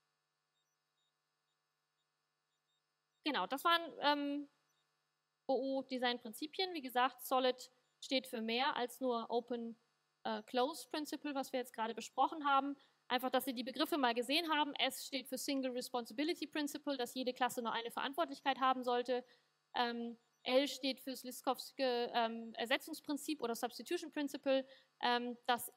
Genau, das waren OO-Design-Prinzipien. Wie gesagt, Solid steht für mehr als nur Open-Close-Principle, was wir jetzt gerade besprochen haben. Einfach, dass Sie die Begriffe mal gesehen haben. S steht für Single Responsibility Principle, dass jede Klasse nur eine Verantwortlichkeit haben sollte. L steht für das Liskowsky Ersetzungsprinzip oder Substitution Principle, dass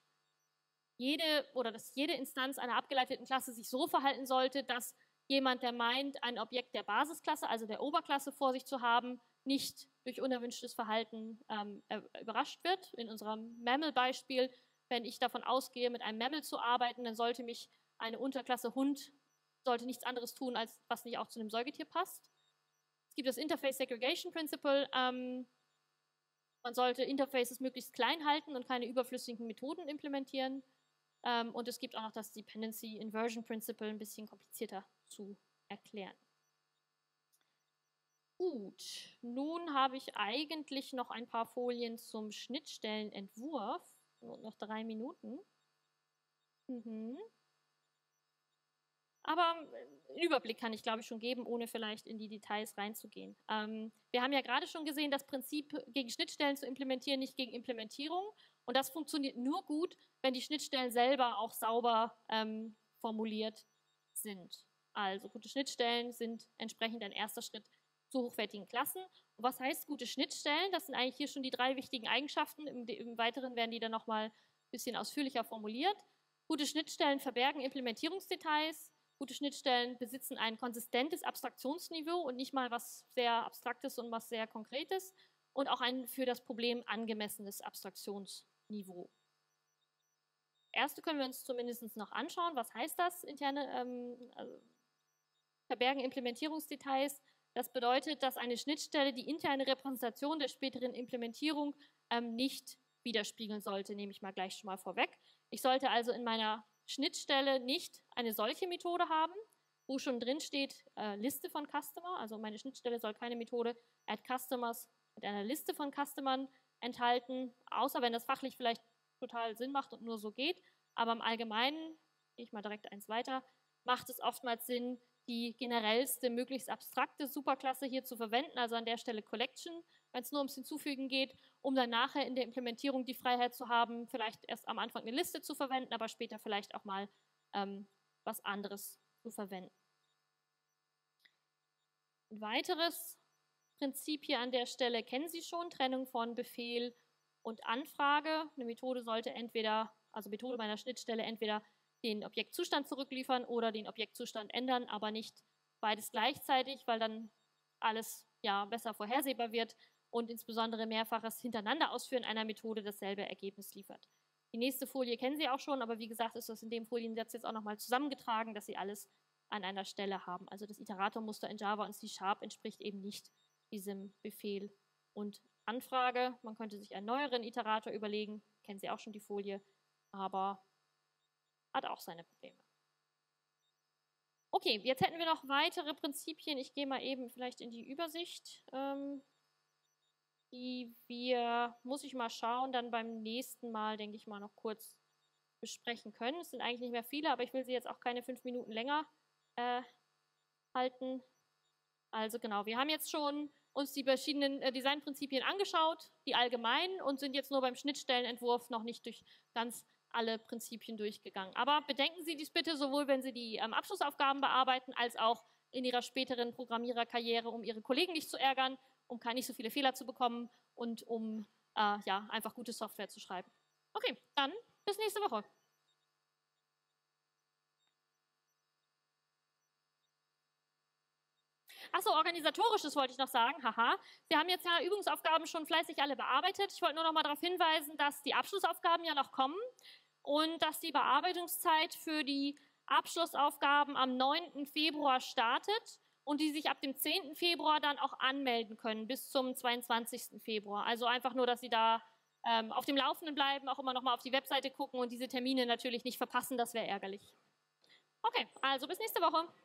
jede Instanz einer abgeleiteten Klasse sich so verhalten sollte, dass jemand, der meint, ein Objekt der Basisklasse, also der Oberklasse vor sich zu haben, nicht durch unerwünschtes Verhalten überrascht wird. In unserem MAML-Beispiel, wenn ich davon ausgehe, mit einem MAML zu arbeiten, dann sollte mich eine Unterklasse Hund sollte nichts anderes tun, als was nicht auch zu einem Säugetier passt. Es gibt das Interface Segregation Principle. Man sollte Interfaces möglichst klein halten und keine überflüssigen Methoden implementieren. Und es gibt auch noch das Dependency Inversion Principle, ein bisschen komplizierter zu erklären. Gut, nun habe ich eigentlich noch ein paar Folien zum Schnittstellenentwurf. Noch 3 Minuten. Aber einen Überblick kann ich, glaube ich, schon geben, ohne vielleicht in die Details reinzugehen. Wir haben ja gerade schon gesehen, das Prinzip, gegen Schnittstellen zu implementieren, nicht gegen Implementierung. Und das funktioniert nur gut, wenn die Schnittstellen selber auch sauber formuliert sind. Also gute Schnittstellen sind entsprechend ein erster Schritt zu hochwertigen Klassen. Und was heißt gute Schnittstellen? Das sind eigentlich hier schon die 3 wichtigen Eigenschaften. Im Weiteren werden die dann nochmal ein bisschen ausführlicher formuliert. Gute Schnittstellen verbergen Implementierungsdetails. Gute Schnittstellen besitzen ein konsistentes Abstraktionsniveau und nicht mal was sehr Abstraktes und was sehr Konkretes und auch ein für das Problem angemessenes Abstraktionsniveau. Erste können wir uns zumindest noch anschauen. Was heißt das? Interne verbergen Implementierungsdetails. Das bedeutet, dass eine Schnittstelle die interne Repräsentation der späteren Implementierung nicht widerspiegeln sollte, nehme ich mal gleich schon mal vorweg. Ich sollte also in meiner Schnittstelle nicht eine solche Methode haben, wo schon drin steht Liste von Customer, also meine Schnittstelle soll keine Methode add Customers mit einer Liste von Customern enthalten, außer wenn das fachlich vielleicht total Sinn macht und nur so geht. Aber im Allgemeinen, gehe ich mal direkt eins weiter, macht es oftmals Sinn, die generellste, möglichst abstrakte Superklasse hier zu verwenden, also an der Stelle Collection, wenn es nur ums Hinzufügen geht, um dann nachher in der Implementierung die Freiheit zu haben, vielleicht erst am Anfang eine Liste zu verwenden, aber später vielleicht auch mal was anderes zu verwenden. Ein weiteres Prinzip hier an der Stelle kennen Sie schon, Trennung von Befehl und Anfrage. Eine Methode sollte entweder, also Methode bei einer Schnittstelle, entweder den Objektzustand zurückliefern oder den Objektzustand ändern, aber nicht beides gleichzeitig, weil dann alles ja besser vorhersehbar wird und insbesondere mehrfaches hintereinander Ausführen einer Methode dasselbe Ergebnis liefert. Die nächste Folie kennen Sie auch schon, aber wie gesagt ist das in dem Foliensatz jetzt auch nochmal zusammengetragen, dass Sie alles an einer Stelle haben. Also das Iteratormuster in Java und C# entspricht eben nicht diesem Befehl und Anfrage. Man könnte sich einen neueren Iterator überlegen, kennen Sie auch schon die Folie, aber hat auch seine Probleme. Okay, jetzt hätten wir noch weitere Prinzipien. Ich gehe mal eben vielleicht in die Übersicht, die wir, muss ich mal schauen, dann beim nächsten Mal, denke ich mal, noch kurz besprechen können. Es sind eigentlich nicht mehr viele, aber ich will Sie jetzt auch keine 5 Minuten länger halten. Also genau, wir haben jetzt schon uns die verschiedenen Designprinzipien angeschaut, die allgemeinen, und sind jetzt nur beim Schnittstellenentwurf noch nicht durch ganz alle Prinzipien durchgegangen. Aber bedenken Sie dies bitte, sowohl wenn Sie die Abschlussaufgaben bearbeiten, als auch in Ihrer späteren Programmiererkarriere, um Ihre Kollegen nicht zu ärgern, um nicht so viele Fehler zu bekommen und um ja, einfach gute Software zu schreiben. Okay, dann bis nächste Woche. Achso, organisatorisches wollte ich noch sagen. Haha. Sie haben jetzt ja Übungsaufgaben schon fleißig alle bearbeitet. Ich wollte nur noch mal darauf hinweisen, dass die Abschlussaufgaben ja noch kommen und dass die Bearbeitungszeit für die Abschlussaufgaben am 9. Februar startet und die sich ab dem 10. Februar dann auch anmelden können bis zum 22. Februar. Also einfach nur, dass Sie da auf dem Laufenden bleiben, auch immer noch mal auf die Webseite gucken und diese Termine natürlich nicht verpassen, das wäre ärgerlich. Okay, also bis nächste Woche.